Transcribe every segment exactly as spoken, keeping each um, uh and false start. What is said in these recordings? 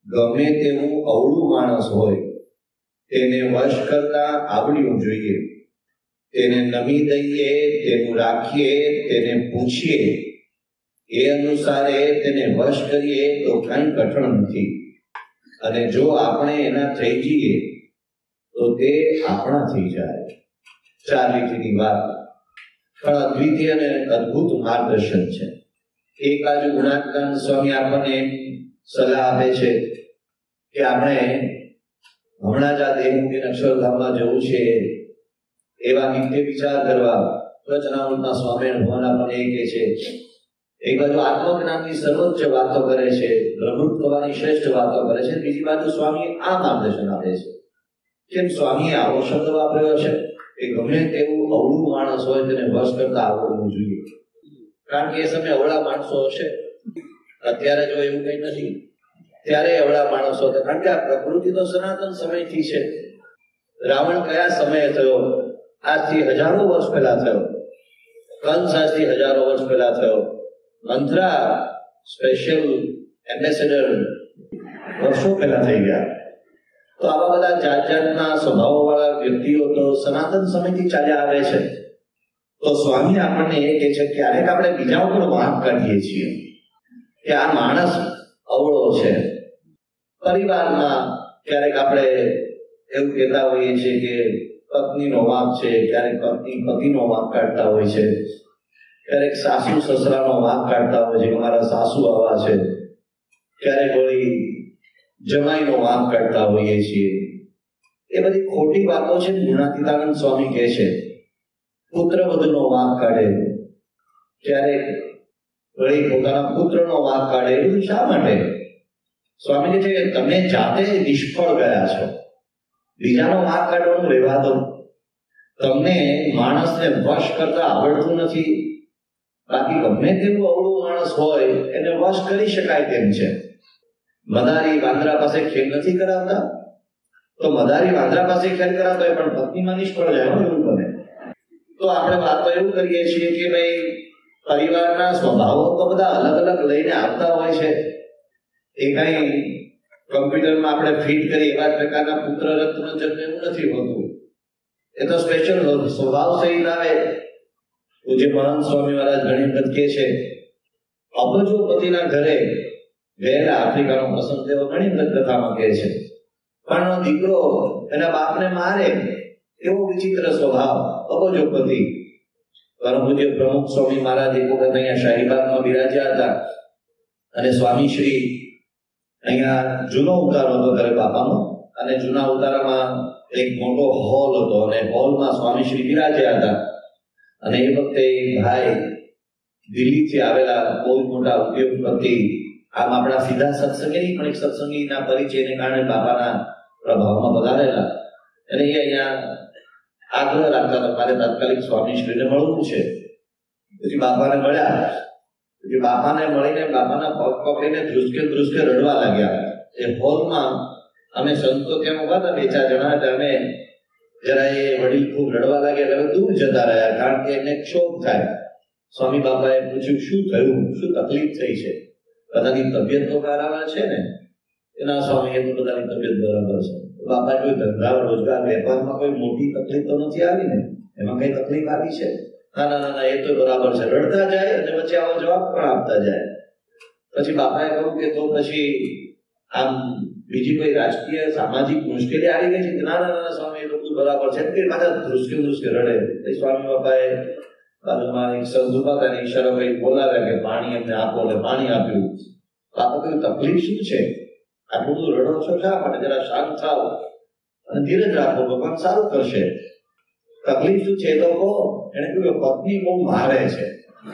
ગમે તેવું અવળું માણસ હોય તેને વશ કરતા આવડવું જોઈએ. તેને નમી દઈએ, તેનું રાખીએ, તેને પૂછીએ, એ અનુસારે તેને વશ કરીએ તો કઈ કઠણ નથી. અને જો આપણે એના થઈ જઈએ તો તે આપણા થઈ જાય. ચાર લીટીની વાત પણ અદ્વિતીય અને અદ્ભુત માર્ગદર્શન છે. એક બાજુ ગુણાત્માનંદ સ્વામી આપણને સલાહ આપે છે કે આપણે હમણાં જ આ દેહમુક્તિ અક્ષરધામમાં જવું છે, એવા નિત્ય વિચાર કરવા રચનામૃતના સ્વામી ભગવાન આપણને એ કહે છે. એક બાજુ આત્મજ્ઞાનની સર્વોચ્ચ વાતો કરે છે, પ્રવૃત્ત થવાની શ્રેષ્ઠ વાતો કરે છે. બીજી બાજુ સ્વામી આ માર્ગદર્શન આપે છે. કેમ સ્વામીએ આવો શબ્દ વાપર્યો છે કે ગમે તેવું અવળું માણસ હોય તેને વશ કરતા આવડવું જોઈએ. કારણ કે એ સમયે અવળા માણસો હશે. અત્યારે જો એવું કઈ નથી, ત્યારે અવળા માણસો હતા. કારણ કે આ પ્રકૃતિ તો સનાતન સમયથી છે. રાવણ કયા સમયે થયો? આજથી હજારો વર્ષ પહેલા થયો. કંસ આજથી હજારો વર્ષ પહેલા થયો. મંથરા સ્પેશિયલ એમ્બેસેડર વર્ષો પહેલા થઈ ગયા. તો આવા બધા જાત જાતના સ્વભાવો વાળા વ્યક્તિઓ તો સનાતન સમયથી ચાલ્યા આવે છે. તો સ્વામી આપણને એ કહે છે ક્યારેક આપણે બીજા ઉપર વાંક કાઢીએ છીએ કે આ માણસ અવળો છે. પરિવારમાં ક્યારેક આપણે એવું કહેતા હોઈએ છીએ કે પત્નીનો વાંક છે, ક્યારેક પત્ની પતિનો વાંક કાઢતા હોય છે, ક્યારેક સાસુ સસરાનો વાંક કાઢતા હોય છે કે મારા સાસુ આવા છે, ક્યારેક વળી જમાઈનો વાંક કાઢતા હોઈએ છીએ. એ બધી ખોટી વાતો છે. ગુણાતીતાનંદ સ્વામી કહે છે પુત્ર વધુનો વાંક કાઢે, ક્યારેક વળી પોતાના પુત્રનો વાંક કાઢે. એ બધું શા માટે? સ્વામી કહે છે કે તમે જાતે નિષ્ફળ ગયા છો. બીજાનો વાંક કાઢવાનું રહેવા દો. તમને માણસને વશ કરતા આવડતું નથી. બાકી ગમે તેવું અવળું માણસ હોય એને વશ કરી શકાય તેમ છે. મદારી વાંદરા પાસે ખેલ નથી કરાવતા, તો મદારી વાંદરા પાસે ખેલ કરાવતો હોય પણ પત્નીમાં નિષ્ફળ જાય. એવું બને. તો આપણે વાતો એવું કરીએ છીએ કે ભાઈ પરિવારના સ્વભાવો તો બધા અલગ અલગ લઈને આવતા હોય છે. એ કઈ કમ્પ્યુટરમાં આપણે ફિટ કરી એવા જ પ્રકારના પુત્ર રત્ન જન્મ એવું નથી હોતું. એ તો સ્પેશિયલ સ્વભાવ સહિત આવે. પૂજ્ય મહંત સ્વામી મહારાજ ઘણી વખત કહે છે અબજોપતિના ઘરે ગયેલા આફ્રિકાનો પ્રસંગ તેઓ ઘણી વખત કથામાં કહે છે. પણ દીકરો એના બાપને મારે એવો વિચિત્ર સ્વભાવ અબજોપતિ. પરમ પૂજ્ય પ્રમુખ સ્વામી મહારાજ એક વખત અહીંયા શાહીબાગમાં બિરાજ્યા હતા અને સ્વામી શ્રી અહીંયા જૂનો ઉતારો હતો ઘરે બાપાનો, અને જૂના ઉતારામાં એક મોટો હોલ હતો અને હોલમાં સ્વામી શ્રી બિરાજ્યા હતા. અને એ વખતે ભાઈ દિલ્હીથી આવેલા બહુ મોટા ઉદ્યોગપતિ, આમ આપણા સીધા સત્સંગી પણ એક સત્સંગીના પરિચયને કારણે બાપાના પ્રભાવમાં પધારેલા, અને એ અહીંયા આગ્રહ રાખતા હતા મારે તાત્કાલિક સ્વામીશ્રીને મળવું છે. પછી બાપાને મળ્યા. પછી બાપાને મળીને બાપાના પગ પકડીને ધ્રુસકે ધ્રુસકે રડવા લાગ્યા. એ હોલમાં અમે સંતો ત્યાં ઉભા હતા બે ચાર જણા હતા. અમે જરા એ વડીલ ખૂબ રડવા લાગ્યા એટલે દૂર જતા રહ્યા, કારણ કે એને ક્ષોભ થાય. સ્વામી બાપાએ પૂછ્યું શું થયું, શું તકલીફ થઈ છે? બધાની તબિયત તો બરાબર છે ને? એના સ્વામી એ તો બધાની તબિયત બરાબર છે. બાપા કોઈ ધંધા રોજગાર વેપારમાં કોઈ મોટી તકલીફ તો નથી આવી ને? એમાં કઈ તકલીફ આવી છે? ના ના ના એ તો બરાબર છે. રડતા જાય અને પછી આવો જવાબ પણ આપતા જાય. પછી બાપાએ કહ્યું કે તો પછી આમ બીજી કોઈ રાજકીય સામાજિક મુશ્કેલી આવી ગઈ છે? ના ના ના સ્વામી એ તો બધું બરાબર છે. કે પાછા ધ્રુસકે ધ્રુસકે રડે. સ્વામી બાપાએ બાજુમાં એક સંત ઉભા હતા ને ઈશારો કરી બોલાવ્યા કે પાણી એમને આપો, એટલે પાણી આપ્યું. બાપા કહ્યું તકલીફ શું છે? આટલું બધું રડો છો શા માટે? જરા શાંત થાવ અને ધીરજ રાખો, ભગવાન સારું કરશે. તકલીફ શું છે તો કહો. એને કહ્યું પત્ની બહુ મારે છે.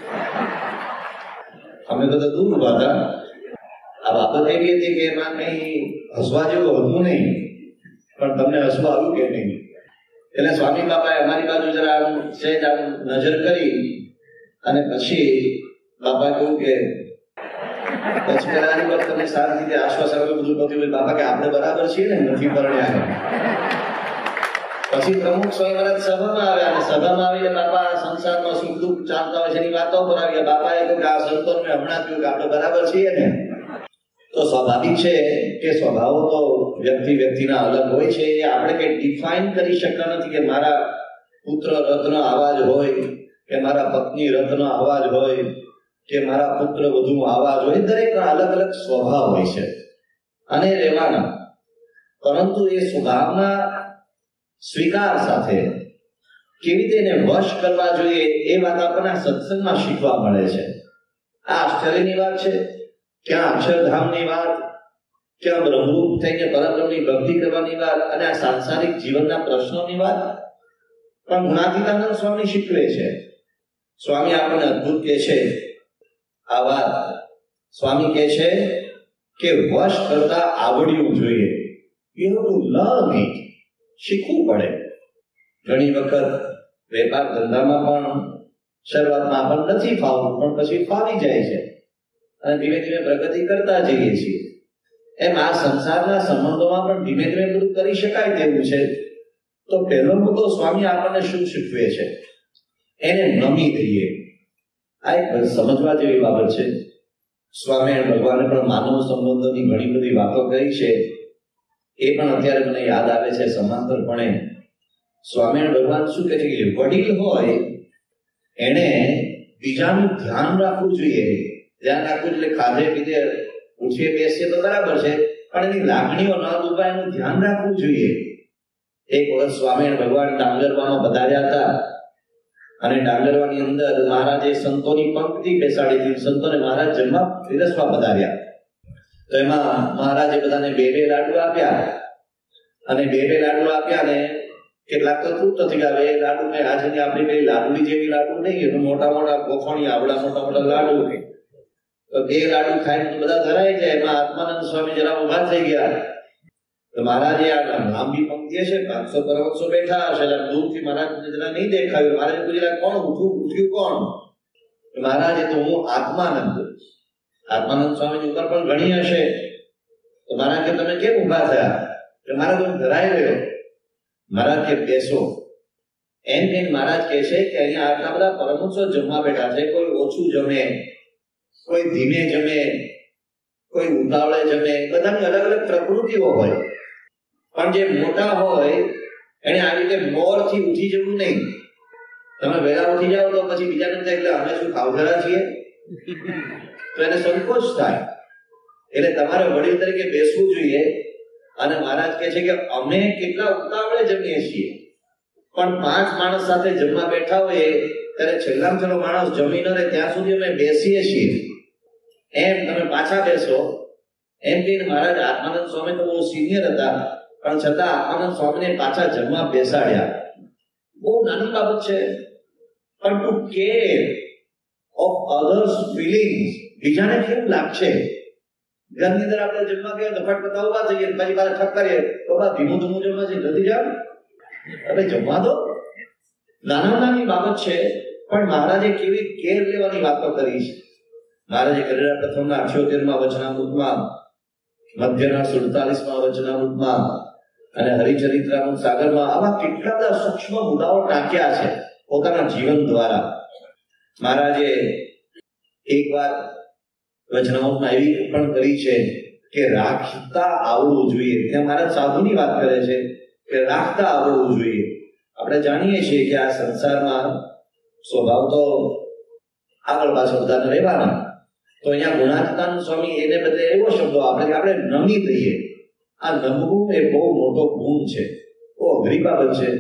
અમે બધા દૂર ઉભા હતા. આ બાબત એવી હતી કે એમાં કઈ હસવા જેવું હતું નહીં, પણ તમને હસવા આવ્યું કે નહીં? એટલે સ્વામી બાપાએ અમારી બાજુ જરા આમ સહેજ આમ નજર કરી અને પછી બાપા કહ્યું કે પછી પેલાની વાત તમને સારી રીતે આશ્વાસન બધું કહ્યું. બાપા કે આપણે બરાબર છીએ ને, નથી પરણ્યા. પછી પ્રમુખ સ્વામી મહારાજ સભામાં આવ્યા અને સભામાં આવીને બાપા સંસારમાં સુખ દુઃખ ચાલતા હોય છે એની વાતો પર આવ્યા. બાપાએ કહ્યું કે આ સંતોને હમણાં કહ્યું કે આપણે બરાબર છીએ ને? તો તો સ્વાભાવિક છે કે સ્વભાવો તો વ્યક્તિ વ્યક્તિના અલગ હોય છે. એ આપણે કઈ ડિફાઇન કરી શકતા નથી કે મારા પુત્ર રથનો અવાજ હોય કે મારા પત્ની રથનો અવાજ હોય કે મારા પુત્ર વધુનો અવાજ હોય. દરેકના અલગ અલગ સ્વભાવ હોય છે અને રહેવાના. પરંતુ એ સ્વભાવના સ્વીકાર સાથે કેવી રીતે એને વશ કરવા જોઈએ એ વાત આપણને સત્સંગમાં શીખવા મળે છે. આ આશ્ચર્યની વાત છે. ક્યાં અક્ષરધામની વાત, ક્યાં બ્રહ્મરૂપ થઈને પરબ્રહ્મની ભક્તિ કરવાની વાત અને આ સાંસારિક જીવનના પ્રશ્નોની વાત પણ ગુણાતીતાનંદ સ્વામી શીખવે છે. સ્વામી આપણને અદભુત કહે છે આ વાત. સ્વામી કહે છે કે વશ કરતા આવડવું જોઈએ. You have to learn it. શીખવું પડે. ઘણી વખત વેપાર ધંધામાં પણ શરૂઆતમાં આપણને નથી ફાવતું, પણ પછી ફાવી જાય છે અને ધીમે ધીમે પ્રગતિ કરતા જઈએ છીએ. એમ આ સંસારના સંબંધોમાં પણ ધીમે ધીમે બધું કરી શકાય તેવું છે. તો પહેલો મુદ્દો સ્વામી આપણને શું શીખવે છે? એને નમી દઈએ. આ એક સમજવા જેવી બાબત છે. સ્વામી ભગવાને પણ માનવ સંબંધોની ઘણી બધી વાતો કરી છે. એ પણ અત્યારે મને યાદ આવે છે સમાંતરપણે. સ્વામિનારાયણ ભગવાન શું કહે છે કે વડીલ હોય એને બીજાનું ધ્યાન રાખવું જોઈએ. ધ્યાન રાખવું એટલે ખાધે પીધે ઉઠીએ બેસીએ તો બરાબર છે, પણ એની લાગણીઓ ન દુભાય એનું ધ્યાન રાખવું જોઈએ. એક વખત સ્વામિનારાયણ ભગવાન ડાંગરવામાં પધાર્યા હતા અને ડાંગરવાની અંદર મહારાજે સંતોની પંક્તિ બેસાડી હતી. સંતોને મહારાજ જમવા પીરસવા પધાર્યા. તો એમાં મહારાજે બધાને બે બે લાડુ આપ્યા અને બે બે લાડુ આપ્યા ને કેટલાક તો તૃપ્ત થઈ ગયા. એ લાડુ મેં આજની આપણી પેલી લાડુડી જેવી લાડુ નહીં, મોટા મોટા ગોફણી આવડા મોટા મોટા લાડુ. તો બે લાડુ ખાઈને બધા ધરાઈ જાય. એમાં આત્માનંદ સ્વામી જરા ઉભા થઈ ગયા. તો મહારાજે આ લાંબી પંક્તિ હશે, પાંચસો પરમહંસો બેઠા હશે, દૂરથી મહારાજ જરા નહીં દેખાયું. મહારાજે પૂછ્યું કોણ ઉઠ્યું? ઉઠ્યું કોણ? મહારાજે તો હું આત્માનંદ. આત્માનંદ સ્વામી ઉપર પણ ઘણી હશે. તો મહારાજ કે તમે કેમ ઉભા થયા? કે મહારાજ હું ધરાઈ રહ્યો. મહારાજ કે બેસો. એમ કહીને મહારાજ કહે છે કે અહીંયા આટલા બધા પરમહંસો જમવા બેઠા છે. કોઈ ઓછું જમે, કોઈ ધીમે જમે, કોઈ ઉતાવળે જમે. બધાની અલગ અલગ પ્રકૃતિઓ હોય. પણ જે મોટા હોય એને આવી રીતે મોરથી ઉઠી જવું નહીં. તમે વહેલા ઉઠી જાઓ તો પછી બીજાને થાય એટલે અમે શું ખાવધરા છીએ, તો એને સંકોચ થાય. એટલે તમારે વડીલ તરીકે બેસવું જોઈએ. અને મહારાજ કહે છે કે અમે કેટલા ઉતાવળે જમીએ છીએ, પણ પાંચ માણસ સાથે જમવા બેઠા હોઈએ ત્યારે છેલ્લામાં છેલ્લો માણસ જમી ન રહે ત્યાં સુધી અમે બેસીએ છીએ. એમ તમે પાછા બેસો. એમ કહીને મહારાજ આત્માનંદ સ્વામી તો બહુ સિનિયર હતા, પણ છતાં આત્માનંદ સ્વામીને પાછા જમવા બેસાડ્યા. બહુ નાની બાબત છે, પણ to care of others feelings. બીજાને કેવું લાગશે? ઘરની અંદર આપણે જમવા ગયા તો ફટ કરતા ઉભા થઈએ, પછી પાછા ઠપ કરીએ તો બા ધીમું ધીમું જમવા છે, નથી જાવ હવે જમવા દો. નાના નાની બાબત છે, પણ મહારાજે કેવી કેર લેવાની વાતો કરી છે. મહારાજે કરેલા પ્રથમના અઠ્યોતેરમાં વચનામૃતમાં, મધ્યના સુડતાલીસમાં વચનામૃતમાં અને હરિચરિત્રામૃત સાગરમાં આવા કેટલા બધા સૂક્ષ્મ મુદ્દાઓ ટાંક્યા છે પોતાના જીવન દ્વારા. મહારાજે એક વાત વચનામૃતમાં એવી પણ કરી છે કે રાખતા આવડવું જોઈએ. ત્યાં મહારાજ સાધુની વાત કરે છે કે રાખતા આવડવું જોઈએ. આપણે જાણીએ છીએ કે આ સંસારમાં સ્વભાવ તો આગળ પાછળ બધાને રહેવાના. તો અહીંયા ગુણાતીતાનંદ સ્વામી એને બદલે એવો શબ્દો આપણે કે આપણે નમી દઈએ. આ નમવું એ બહુ મોટો ગુણ છે, બહુ અઘરી બાબત છે.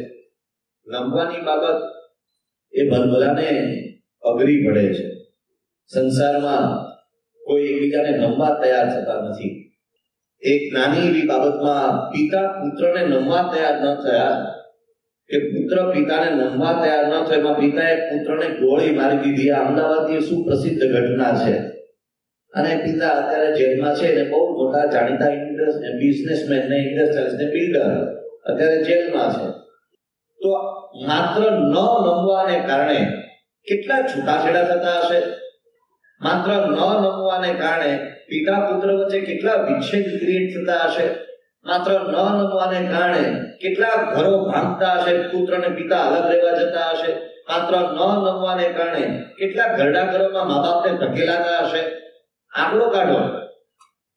નમવાની બાબત એ ભલભલાને અઘરી પડે છે. સંસારમાં કોઈ એકબીજાને નમવા તૈયાર થતા નથી. એક નાની એવી બાબતમાં પિતા પુત્રને નમવા તૈયાર ન થયા કે પુત્ર પિતાને નમવા તૈયાર ન થયો, એમાં પિતાએ પુત્રને ગોળી મારી દીધી. આ અમદાવાદની સુપ્રસિદ્ધ ઘટના છે. અને પિતા અત્યારે જેલમાં છે ને બહુ મોટા જાણીતા બિઝનેસમેન ને ઇન્ડસ્ટ્રીયલિસ્ટ ને બિલ્ડર અત્યારે જેલમાં છે. તો માત્ર ન નમવાને કારણે કેટલા છૂટાછેડા થતા હશે. માત્ર ન નમવાને કારણે પિતા પુત્ર વચ્ચે કેટલા વિચ્છેદ ક્રિએટ થતા હશે. માત્ર ન નમવાને કારણે કેટલા ઘરો ભાંગતા હશે, પુત્ર અને પિતા અલગ રહેવા જતા હશે. માત્ર ન નમવાને કારણે કેટલા ઘરડા ઘરોમાં મા બાપને ધકેલાતા હશે. આંકડો કાઢો.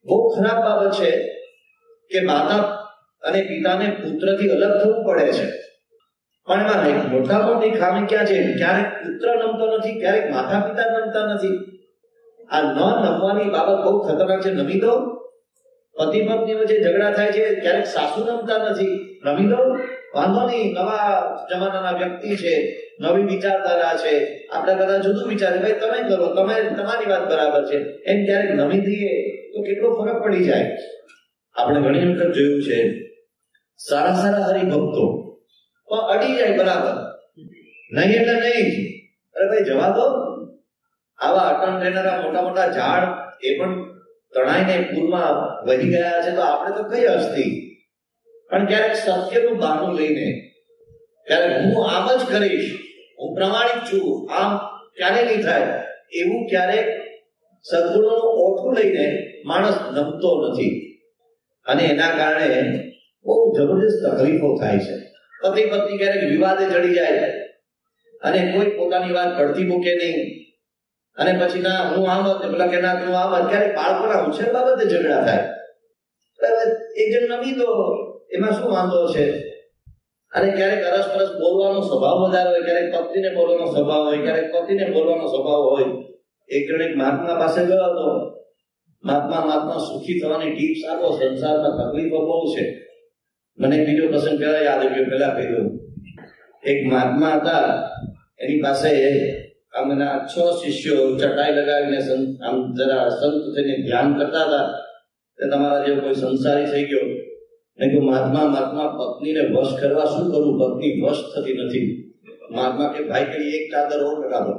બહુ ખરાબ બાબત છે કે માતા અને પિતાને પુત્રથી અલગ થવું પડે છે. પણ એમાં એક મોટા મોટી ખામી ક્યાં છે? ક્યારેક પુત્ર નમતો નથી, ક્યારેક માતા પિતા નમતા નથી. આ ન નમવાની બાબત બહુ ખતરનાક છે. નમી દો. પતિ પત્ની વચ્ચે ઝઘડા થાય છે, ક્યારેક સાસુ નમતા નથી. નમી દો, વાંધો નહીં, નવા જમાનાના વ્યક્તિ છે, નવી વિચારધારા છે, આપણે કદાચ જુદું વિચારીએ, ભાઈ તમે કરો, તમે તમારી વાત બરાબર છે, એમ ક્યારેક નમી દઈએ તો કેટલો ફરક પડી જાય. આપણે ઘણી વખત જોયું છે સારા સારા હરિભક્તો પણ અડી જાય બરાબર, નહીં એટલે નહીં. અરે ભાઈ જવા દો. આવા અટન રહેનારા મોટા મોટા ઝાડ એ પણ તણાઈને પૂરમાં વહી ગયા છે, તો આપણે તો કઈ હસ્તી. પણ ક્યારેક સત્યનું બહાનું લઈને, ક્યારેક હું આમ જ કરીશ, હું પ્રમાણિક છું, આમ ક્યારે નહીં થાય, એવું ક્યારેક સદગુણોનું ઓઠું લઈને માણસ નમતો નથી. અને એના કારણે બહુ જબરજસ્ત તકલીફો થાય છે. પતિ પત્ની ક્યારેક વિવાદે ચડી જાય અને કોઈ પોતાની વાત પડતી મૂકે નહીં, અને પછી ના હું આમ જ, પેલા કે ના તું આમ જ. ક્યારેક બાળકોના ઉછેર બાબતે ઝઘડા થાય. એક જણ નમી દો, એમાં શું વાંધો છે? અને ક્યારેક અરસપરસ બોલવાનો સ્વભાવ વધારે હોય, ક્યારેક પત્નીને બોલવાનો સ્વભાવ હોય, ક્યારેક પતિને બોલવાનો સ્વભાવ હોય. એક જણ એક મહાત્મા પાસે ગયો હતો. મહાત્મા મહાત્મા સુખી થવાની ટીપ્સ આપો, સંસારમાં તકલીફો બહુ છે. મને બીજો પ્રસંગ પહેલા યાદ આવ્યો, પહેલા કહ્યું. એક મહાત્મા હતા, એની પાસે આમના છ શિષ્યો ચટાઈ લગાવીને આમ જરા સંત થઈને ધ્યાન કરતા હતા. તમારા જેવો કોઈ સંસારી થઈ ગયો. મેં કહ્યું મહાત્મા મહાત્મા પત્નીને વશ કરવા શું કરું? પત્ની વશ થતી નથી. મહાત્મા કે ભાઈ કરી એક ચાદર ઓર લગાવો.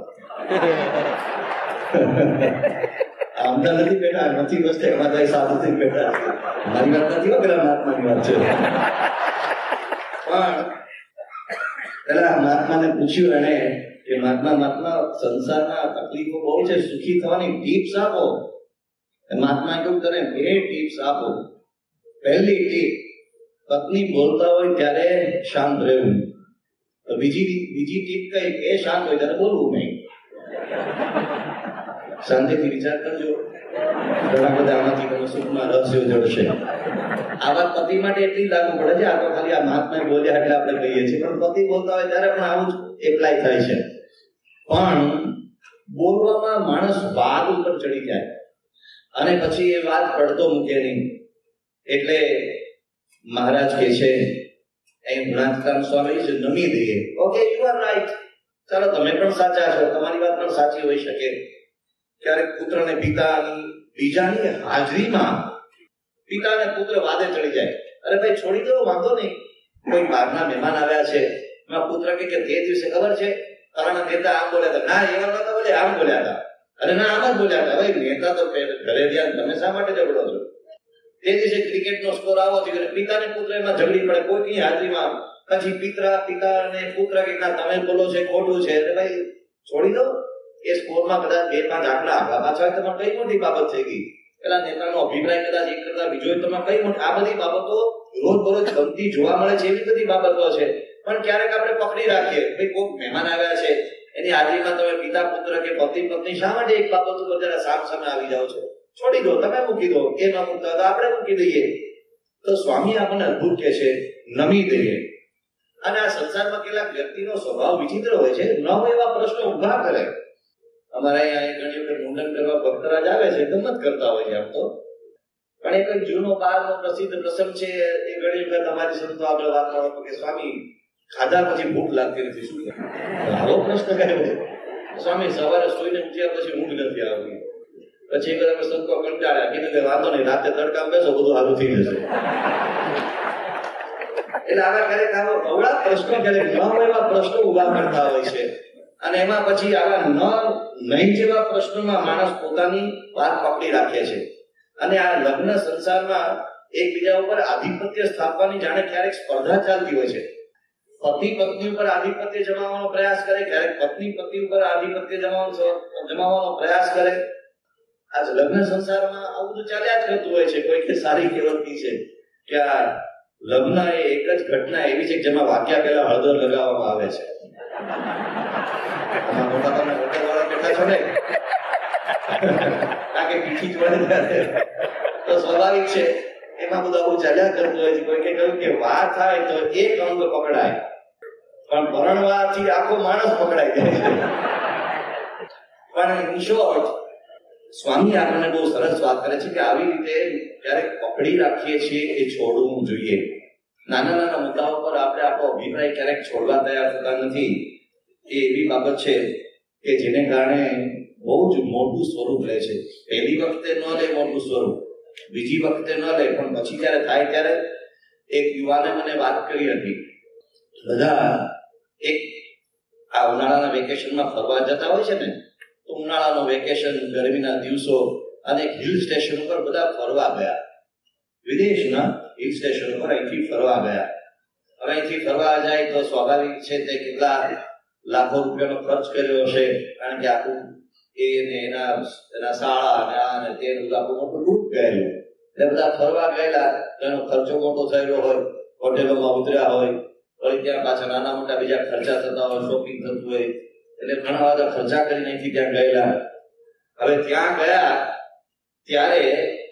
આમના નથી બેઠા, નથી વસ્તે એમાં કઈ સાધુ થઈ બેઠા. મારી વાત નથી, પેલા મહાત્માની વાત છે. પણ પેલા મહાત્માને પૂછ્યું એને કે મહાત્મા મહાત્મા સંસારના તકલીફો બહુ છે, સુખી થવાની ટીપ્સ આપો. મહાત્મા કહ્યું તને બે ટીપ્સ આપો. પહેલી ટીપ, પત્ની બોલતા હોય ત્યારે શાંત રહેવું. તો બીજી બીજી ટીપ કઈ? એ શાંત હોય ત્યારે બોલવું નહીં. શાંતિથી વિચાર કરજો, ઘણા બધા આમાંથી તમે સુખમાં રહસ્યો જડશે. આ વાત પતિ માટે એટલી લાગુ પડે છે. આ તો ખાલી આ મહાત્મા બોલ્યા એટલે આપણે કહીએ છીએ, પણ પતિ બોલતા હોય ત્યારે પણ આવું જ એપ્લાય થાય છે. પણ બોલવામાં માણસ વાત ઉપર ચડી જાય અને પછી એ વાત પડતો મૂકે નહીં. એટલે મહારાજ કે છે, એ ગુણાત્રામ સ્વામી છે, નમી દઈએ. ઓકે, યુ આર રાઈટ, ચાલો તમે પણ સાચા છો, તમારી વાત પણ સાચી હોઈ શકે. ક્યારેક પુત્ર ને પિતાની બીજાની હાજરીમાં પિતા અને પુત્ર વાદે ચડી જાય. અરે ભાઈ છોડી દો, વાંધો નહીં. કોઈ બહારના મહેમાન આવ્યા છે, એમાં પુત્ર કે તે દિવસે ખબર છે તારા નેતા આમ બોલ્યા હતા. ના, એવા નતા બોલે, આમ બોલ્યા હતા. અરે ના, આમ જ બોલ્યા હતા. ભાઈ નેતા તો ઘરે ધ્યાન, તમે શા માટે ઝઘડો છો? તે દિવસે ક્રિકેટનો સ્કોર આવો છે, પિતાને પુત્ર એમાં ઝઘડી પડે કોઈની હાજરીમાં. પછી પિતા પિતા અને પુત્ર કે તમે બોલો છે ખોટું છે. એટલે ભાઈ છોડી દો. એ સ્કોરમાં કદાચ બે પાંચ આંકડા આગળ પાછળ તમારે કઈ મોટી બાબત થઈ ગઈ. પેલા નેતાનો અભિપ્રાય કદાચ એક કરતા બીજો તમારે કઈ મોટી. આ બધી બાબતો રોજ બરોજ ગમતી જોવા મળે છે, એવી બધી બાબતો છે. પણ ક્યારેક આપણે પકડી રાખીએ, ભાઈ કોઈ મહેમાન આવ્યા છે, એની હાજરીમાં તમે પિતા પુત્ર કે પતિ પત્ની શા માટે એક બાબત ઉપર જરા સામ સામે આવી જાઓ છો? છોડી દો, તમે મૂકી દો. એ ન મૂકતા તો આપણે મૂકી દઈએ. તો સ્વામી આપણને અદભુત કહે છે, નમી દઈએ. અને આ સંસારમાં કેટલાક વ્યક્તિનો સ્વભાવ વિચિત્ર હોય છે, ન હોય એવા પ્રશ્નો ઉભા કરે. અમારે અહીંયા ઘણી વખત મુંડન કરવા ભક્તરાજ આવે છે, ગમત કરતા હોય છે આમ તો. પણ એક જૂનો બહારનો પ્રસિદ્ધ પ્રસંગ છે. એ ઘણી વખત અમારી સંતો આગળ વાત કરો કે સ્વામી ખાધા પછી ભૂખ લાગતી નથી, શું? આવો પ્રશ્ન કર્યો. સ્વામી સવારે સુઈને ઉઠ્યા પછી ઊંઘ નથી આવતી. પછી એક અમે સંતો કંટાળ્યા, કીધું કે વાંધો નહીં, રાતે તડકા બેસો, બધું સારું થઈ જશે. એટલે આવા ક્યારેક આવા અવળા પ્રશ્નો, ક્યારેક ન એવા પ્રશ્નો ઉભા કરતા હોય છે. અને એમાં પછી આવા ન નહીં જેવા પ્રશ્નોમાં માણસ પોતાની વાત પકડી રાખે છે. અને આ લગ્ન સંસારમાં એકબીજા ઉપર આધિપત્ય સ્થાપવાની જાણે ક્યારેક સ્પર્ધા ચાલતી હોય છે. પતિ પત્ની ઉપર આધિપત્ય જમાવવાનો પ્રયાસ કરે, ક્યારેક પત્ની પતિ ઉપર આધિપત્ય જમાવવાનો જમાવવાનો પ્રયાસ કરે. આજ લગ્ન સંસારમાં આવું બધું ચાલ્યા જ કરતું હોય છે. કોઈ કે સારી કહેવતી છે કે આ લગ્ન એ એક જ ઘટના એવી છે જેમાં વાક્યા પહેલા હળદર લગાવવામાં આવે છે. મોટા તમે હોટેલ વાળા બેઠા છો ને, કારણ કે પીઠી જોડે તો સ્વાભાવિક છે એમાં બધું આવું ચાલ્યા કરતું હોય છે. કોઈ કહ્યું કે વાર થાય તો એક અંગ પકડાય, પણ પરણવાથી આખો માણસ પકડાઈ જાય છે. પણ ઇન શોર્ટ સ્વામી આપણને બહુ સરસ વાત કરે છે કે આવી રીતે ક્યારેક પકડી રાખીએ છીએ એ છોડવું જોઈએ. નાના નાના મુદ્દાઓ પર આપણે આપણો અભિપ્રાય ક્યારેક છોડવા તૈયાર થતા નથી. એ એવી બાબત છે કે જેને કારણે બહુ જ મોટું સ્વરૂપ લે છે. પહેલી વખતે ન લે મોટું સ્વરૂપ, બીજી વખતે ન લે, પણ પછી જયારે થાય ત્યારે. એક યુવાને મને વાત કરી હતી, બધા એક આ ઉનાળાના વેકેશનમાં ફરવા જતા હોય છે ને, તો ઉનાળાનું વેકેશન, ગરમીના દિવસો, અને હિલ સ્ટેશન ઉપર બધા ફરવા ગયા. વિદેશના હિલ સ્ટેશન ઉપર અહીંથી ફરવા ગયા. હવે અહીંથી ફરવા જાય તો સ્વાભાવિક છે તે કેટલા લાખો રૂપિયાનો ખર્ચ કર્યો હશે, કારણ કે આખું એને એના એના શાળા ને આ ને તે બધું આખું મોટું લૂંટ ગયેલું. એટલે બધા ફરવા ગયેલા, એનો ખર્ચો મોટો થયેલો હોય, હોટેલોમાં ઉતર્યા હોય, વળી ત્યાં પાછા નાના મોટા બીજા ખર્ચા થતા હોય, શોપિંગ થતું હોય, એટલે ઘણા બધા ખર્ચા કરીને અહીંથી ત્યાં ગયેલા. હવે ત્યાં ગયા ત્યારે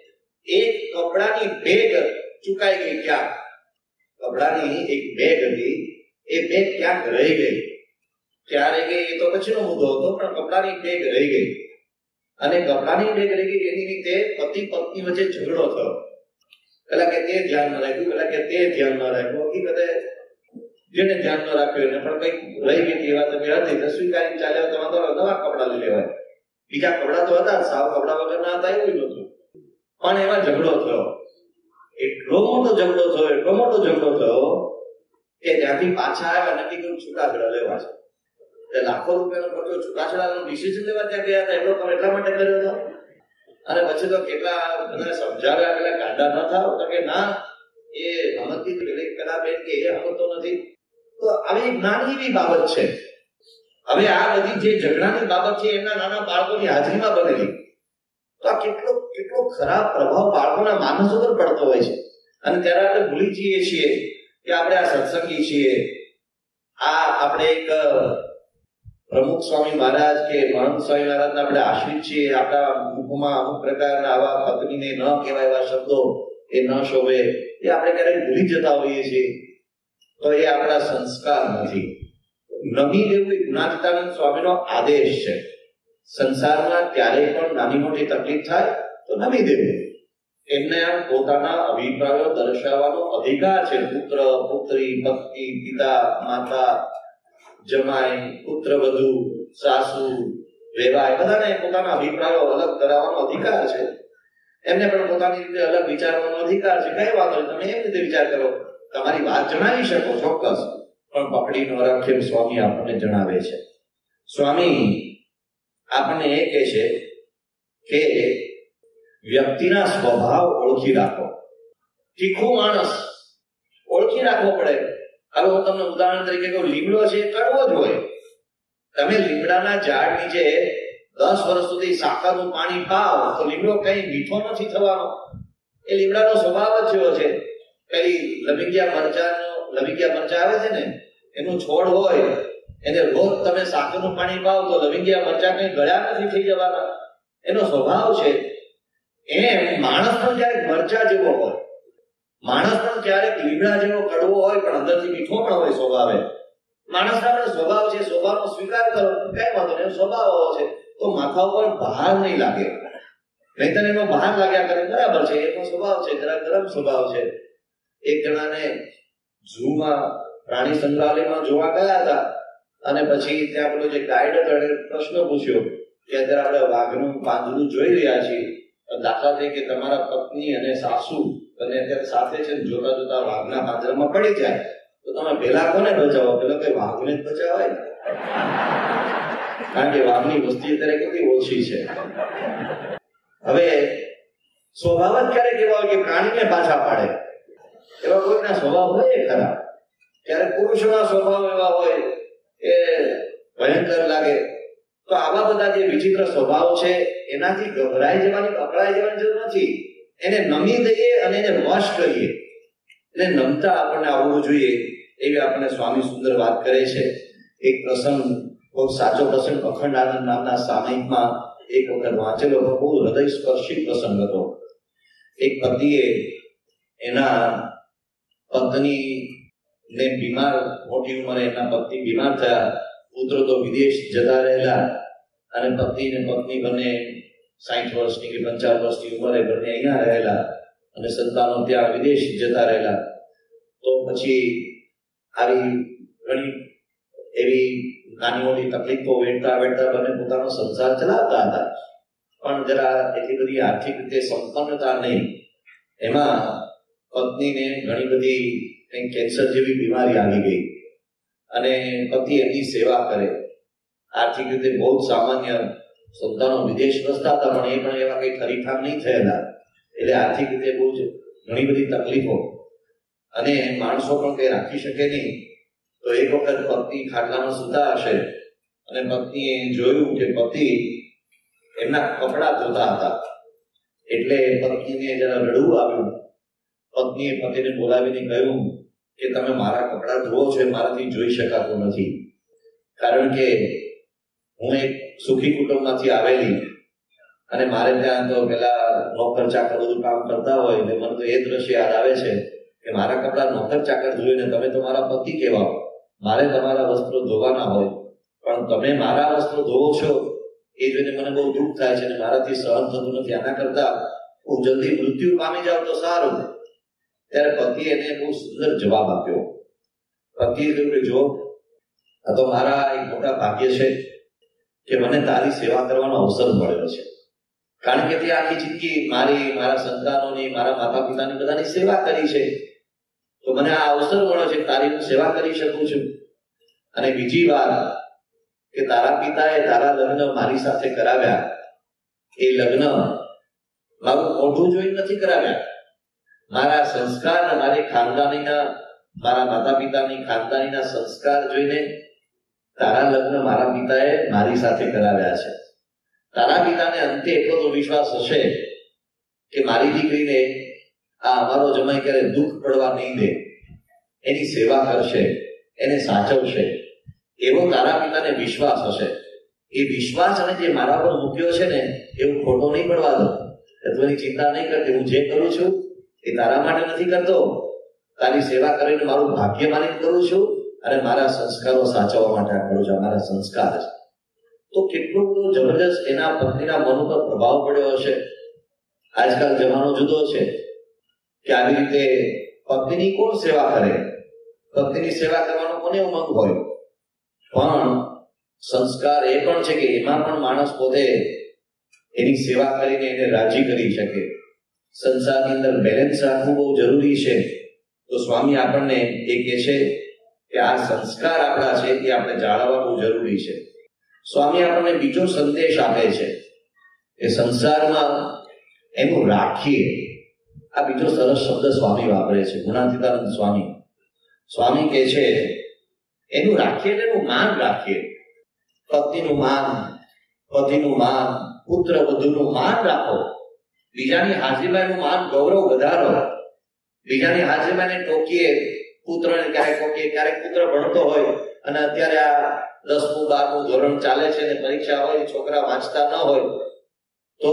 એક કપડાની બેગ ચુકાઈ ગઈ. ક્યાંક કપડાની એક બેગ હતી, એ બેગ ક્યાંક રહી ગઈ. ક્યાં રહી ગઈ એ તો પછીનો મુદ્દો હતો, પણ કપડાની બેગ રહી ગઈ. અને કપડાની બેગ રહી ગઈ એની રીતે પતિ પત્ની વચ્ચે ઝઘડો થયો. પેલા કે તે ધ્યાન ન રાખ્યું, પેલા કે તે ધ્યાન ન રાખ્યું. હકીકતે જેને ધ્યાન ન રાખ્યું એને પણ કઈક રહી ગઈ એ વાત હતી તો સ્વીકારી ચાલ્યા. તમારે તો નવા કપડા લઈ લેવાય, બીજા કપડા તો હતા, સાવ કપડા વગર ના હતા એવું નતું. પણ એમાં ઝઘડો થયો, એટલો મોટો ઝઘડો થયો, એટલો મોટો ઝઘડો થયો કે ત્યાંથી પાછા આવ્યા, નક્કી કર્યું છૂટાછેડા લેવા છે. એટલે લાખો રૂપિયાનો ખર્ચો છૂટાછેડાનો ડિસિઝન લેવા ત્યાં ગયા હતા. એટલો તમે એટલા માટે કર્યો હતો. અને પછી તો કેટલા બધા સમજાવ્યા, પેલા ગાંડા ન થાવ, તો કે ના એ હમતી પેલા બેન કે એ હમતો નથી. તો આવી નાની એવી બાબત છે. હવે આ બધી જે ઝઘડાની બાબત છે એમના નાના બાળકોની હાજરીમાં બનેલી. તો આ કેટલો કેટલો ખરાબ પ્રભાવ બાળકોના માનસ ઉપર પડતો હોય છે. અને ત્યારે આપણે ભૂલી જઈએ છીએ કે આપણે આ સત્સંગી છીએ, આ આપણે એક પ્રમુખ સ્વામી મહારાજ કે મહંત સ્વામી મહારાજના આપણે આશ્રિત છીએ. આપણા મુખમાં અમુક પ્રકારના આવા પત્નીને ન કહેવાય એવા શબ્દો એ ન શોભે, એ આપણે ક્યારેક ભૂલી જતા હોઈએ છીએ. તો એ આપણા સંસ્કાર નથી. નમી લેવું એ ગુણાતીતાનંદ સ્વામીનો આદેશ છે. સંસારમાં ક્યારેય પણ નાની મોટી તકલીફ થાય તો નમી દેવું. એમને આમ પોતાના અભિપ્રાયો દર્શાવવાનો અધિકાર છે. પુત્ર, પુત્રી, પત્ની, પિતા, માતા, જમાઈ, પુત્ર વધુ, સાસુ, વેવાય, બધાને પોતાના અભિપ્રાયો અલગ કરાવવાનો અધિકાર છે. એમને પણ પોતાની રીતે અલગ વિચારવાનો અધિકાર છે. કઈ વાંધો નહીં, તમે એમ રીતે વિચાર કરો, તમારી વાત જણાવી શકો ચોક્કસ, પણ પકડી ન રાખે એમ સ્વામી આપણને જણાવે છે. સ્વામી આપણને એ કહે છે કે વ્યક્તિના સ્વભાવ ઓળખી રાખો. તીખું માણસ ઓળખી રાખવો પડે. હવે હું તમને ઉદાહરણ તરીકે કહું, લીમડો છે એ કડવો જ હોય. તમે લીમડાના ઝાડ નીચે દસ વર્ષ સુધી સાકરનું પાણી પાવ તો લીમડો કઈ મીઠો નથી થવાનો. એ લીમડાનો સ્વભાવ જ જેવો છે. પેલી લવિંગિયા મરચાનો લવિંગિયા મરચા આવે છે ને, એનું છોડ હોય, એને રોજ તમે સાકરનું પાણી પાવ તો લવિંગિયા મરચા કઈ ગળ્યા નથી થઈ જવાના. એનો સ્વભાવ છે. એમ માણસ પણ ક્યારેક મરચા જેવો હોય, માણસ પણ ક્યારેક લીમડા જેવો કડવો હોય, પણ અંદરથી મીઠો પણ હોય સ્વભાવે. માણસના પણ સ્વભાવ છે, સ્વભાવનો સ્વીકાર કરો, કઈ વાંધો નહીં, સ્વભાવ છે. તો માથા ઉપર બહાર નહીં લાગે, નહીતર એનો બહાર લાગ્યા કરે, બરાબર છે, એનો સ્વભાવ છે, જરા ગરમ સ્વભાવ છે. એક જણાને ઝૂમાં પ્રાણી સંગ્રહાલયમાં જોવા ગયા હતા, અને પછી ત્યાં પેલો જે ગાઈડ હતો એને પ્રશ્ન પૂછ્યો કે અત્યારે આપણે વાઘનું પાંજરું જોઈ રહ્યા છીએ, દાખલા તરીકે તમારા પત્ની અને સાસુ અને અત્યારે સાથે છે, જોતા જોતા વાઘના પાંજરામાં પડી જાય તો તમે પેલા કોને બચાવો? પેલો કઈ વાઘને જ બચાવાય ને, કારણ કે વાઘની વસ્તી અત્યારે કેટલી ઓછી છે. હવે સ્વભાવ જ ક્યારેક એવા હોય કે પ્રાણીને પાછા પાડે, એવા કોઈના સ્વભાવ હોય ખરા. ક્યારેક પુરુષોના સ્વભાવ એવા હોય એ ભયંકર લાગે. તો આવા બધા જે વિચિત્ર સ્વભાવ છે એનાથી ગભરાઈ જવાની, પકડાઈ જવાની જરૂર નથી. એને નમી દઈએ અને એને વશ કરીએ. એને નમતા આપણને આવડવું જોઈએ, એવી આપણને સ્વામી સુંદર વાત કરે છે. એક પ્રસંગ, બહુ સાચો પ્રસંગ, અખંડ આનંદ નામના સામયિકમાં એક વખત વાંચેલો, બહુ હૃદય સ્પર્શી પ્રસંગ હતો. એક પતિએ એના પત્ની ને બીમાર, મોટી ઉંમરે એના પત્ની બીમાર થયા, પુત્ર તો વિદેશ જતા રહેલા અને પતિ ને પત્ની બંને સાઠ વર્ષની કે પંચાવન વર્ષની ઉંમરે બંને અહીંયા રહેલા અને સંતાનો ત્યાં વિદેશ જતા રહેલા. તો પછી આવી ઘણી એવી નાની મોટી તકલીફો વેઠતા વેઠતા બંને પોતાનો સંસાર ચલાવતા હતા, પણ જરા એટલી બધી આર્થિક રીતે સંપન્નતા નહીં. એમાં પત્નીને ઘણી બધી કંઈક કેન્સર જેવી બીમારી આવી ગઈ અને પતિ એમની સેવા કરે. આર્થિક રીતે બહુ જ સામાન્ય, સંતાનો વિદેશ વસતા હતા પણ એ પણ એવા કઈ ખરીઠામ નહીં થયેલા, એટલે આર્થિક રીતે બહુ જ ઘણી બધી તકલીફો અને માણસો પણ કઈ રાખી શકે નહીં. તો એક વખત પત્ની ખાટલામાં સૂતા હશે અને પત્નીએ જોયું કે પતિ એમના કપડા ધોતા હતા, એટલે પત્નીને જરા રડવું આવ્યું. પત્નીએ પતિને બોલાવીને કહ્યું કે તમે મારા કપડા ધોવો છો એ મારાથી જોઈ શકાતું નથી, કારણ કે હું એક સુખી કુટુંબમાંથી આવેલી અને મારે ત્યાં તો પેલા નોકર ચાકર બધું કામ કરતા હોય એટલે મને તો એ દ્રશ્ય યાદ આવે છે કે મારા કપડા નોકર ચાકર ધોઈને તમે તો મારા પતિ કહેવાઓ, મારે તમારા વસ્ત્રો ધોવાના હોય, પણ તમે મારા વસ્ત્રો ધોવો છો એ જોઈને મને બહુ દુઃખ થાય છે અને મારાથી સહન થતું નથી. આના કરતા હું જલ્દી મૃત્યુ પામી જાઉં તો સારું. ત્યારે પતિએ એને બહુ સુંદર જવાબ આપ્યો. પતિએ કહ્યું કે જો આ તો મારા એક મોટા ભાગ્ય છે કે મને તારી સેવા કરવાનો અવસર મળ્યો છે, કારણ કે તે આખી જિંદગી મારી, મારા સંતાનોની, મારા માતા પિતાની બધાની સેવા કરી છે, તો મને આ અવસર મળ્યો છે તારી હું સેવા કરી શકું છું. અને બીજી વાત કે તારા પિતાએ તારા લગ્ન મારી સાથે કરાવ્યા, એ લગ્ન મારું મોઢું જોઈ નથી કરાવ્યા, મારા સંસ્કાર, મારી ખાનદાનીના, મારા માતા પિતાની ખાનદાનીના સંસ્કાર જોઈને તારા લગ્ન મારા પિતાએ મારી સાથે કરાવ્યા છે. તારા પિતાને અંતે એટલો તો વિશ્વાસ હશે કે મારી દીકરીને આ અમારો જમાઈ ક્યારે દુઃખ પડવા નહીં દે, એની સેવા કરશે, એને સાચવશે, એવો તારા પિતાને વિશ્વાસ હશે. એ વિશ્વાસ અને જે મારા પર મૂક્યો છે ને એવું ખોટો નહીં પડવા દો. તું એની ચિંતા નહીં કરતી. હું જે કરું છું એ તારા માટે નથી કરતો, તારી સેવા કરીને મારું ભાગ્ય માની કરું છું અને મારા સંસ્કારો સાચવવા માટે કરું છું. મારા સંસ્કાર છે. તો કેટલો બધો જબરજસ્ત એના પત્નીના મન ઉપર પ્રભાવ પડ્યો હશે. આજકાલ જમાનો જુદો છે કે આવી રીતે પત્નીની કોણ સેવા કરે, પત્નીની સેવા કરવાનો કોને ઉમંગ હોય, પણ સંસ્કાર એ પણ છે કે એમાં પણ માણસ પોતે એની સેવા કરીને એને રાજી કરી શકે. સંસારની અંદર બેલેન્સ રાખવું બહુ જરૂરી છે. તો સ્વામી આપણને એ કહે છે કે આ સંસ્કાર આપણા છે એ આપણે જાળવવા બહુ જરૂરી છે. સ્વામી આપણને બીજો સંદેશ આપે છે કે સંસારમાં એનું રાખીએ. આ બીજો સરસ શબ્દ સ્વામી વાપરે છે, ગુણાતીતાનંદ સ્વામી. સ્વામી કહે છે એનું રાખીએ એટલે એનું માન રાખીએ. પત્નીનું માન, પતિનું માન, પુત્ર વધુનું માન રાખો. બીજાની હાજરીમાં એનું માન ગૌરવ વધારો. બીજાની હાજરીમાં એને ટોકીએ, પુત્રને ક્યારેક ટોકીએ, ક્યારેક પુત્ર ભણતો હોય અને અત્યારે આ દસમું બારમું ધોરણ ચાલે છે ને પરીક્ષા હોય, છોકરા વાંચતા ન હોય, તો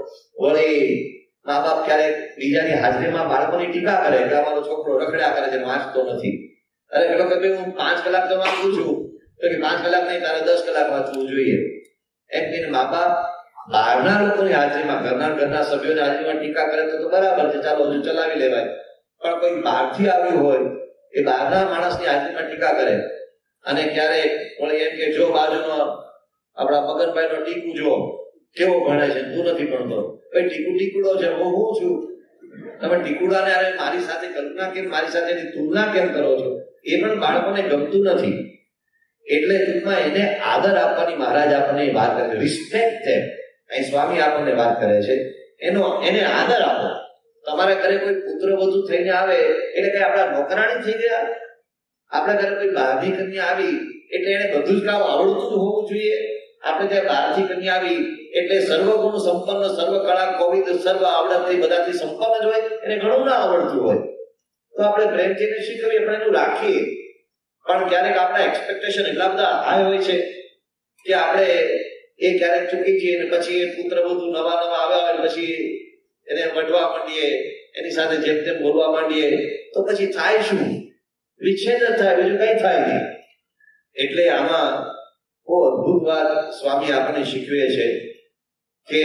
વળી મા બાપ ક્યારેક બીજાની હાજરીમાં બાળકોની ટીકા કરે કે અમારો છોકરો રખડ્યા કરે છે, વાંચતો નથી. અરે પેલો કે હું પાંચ કલાક તો વાંચું છું, તો કે પાંચ કલાક નહીં, તારે દસ કલાક વાંચવું જોઈએ. એમ કહીને મા બાપ બહારના લોકોની હાજરીમાં, ઘરના ઘરના સભ્યોની હાજરીમાં ટીકા કરે તો બરાબર છે, ચાલો હજુ ચલાવી લેવાય. પણ કોઈ બહારથી આવ્યું હોય એ બહારના માણસની હાજરીમાં ટીકા કરે અને ક્યારેક વળી એમ કે જો બાજુનો આપણા મગનભાઈ નો ટીકુ જો કેવો ભણે છે, તું નથી ભણતો. ભાઈ ટીકુ ટીકુડો છે, હું હું છું. તમે ટીકુડાને અરે મારી સાથે કલ્પના કેમ, મારી સાથે તુલના કેમ કરો છો? એ પણ બાળકોને ગમતું નથી. એટલે ટૂંકમાં એને આદર આપવાની મહારાજ આપણને વાત કરે છે. રિસ્પેક્ટ છે. અહીં સ્વામી આપણને વાત કરે છે એનો, એને આદર આપો. તમારા ઘરે કોઈ પુત્ર વધુ થઈને આવે એટલે કઈ આપણા નોકરાણી થઈ ગયા? આપણા ઘરે કોઈ બહારની કન્યા આવી એટલે એને બધું જ કામ આવડતું જ હોવું જોઈએ? આપણે ત્યાં બહારથી કન્યા આવી એટલે સર્વગુણ સંપન્ન, સર્વ કળા કોવિદ, સર્વ આવડતથી બધાથી સંપન્ન જ હોય, એને ઘણું ના આવડતું હોય. તો આપણે પ્રેમથી શીખવીએ, આપણે એનું રાખીએ. પણ ક્યારેક આપણા એક્સપેક્ટેશન એટલા બધા હાઈ હોય છે કે આપણે એ ક્યારેક ચૂકી જઈએ અને પછી એ પુત્ર વધુ નવા નવા આવ્યા હોય પછી એને વઢવા માંડીએ, એની સાથે જેમ તેમ બોલવા માંડીએ તો પછી થાય શું? વિચ્છેદ જ થાય, બીજું કઈ થાય નહીં. એટલે આમાં બહુ અદભુત વાત સ્વામી આપણને શીખવે છે કે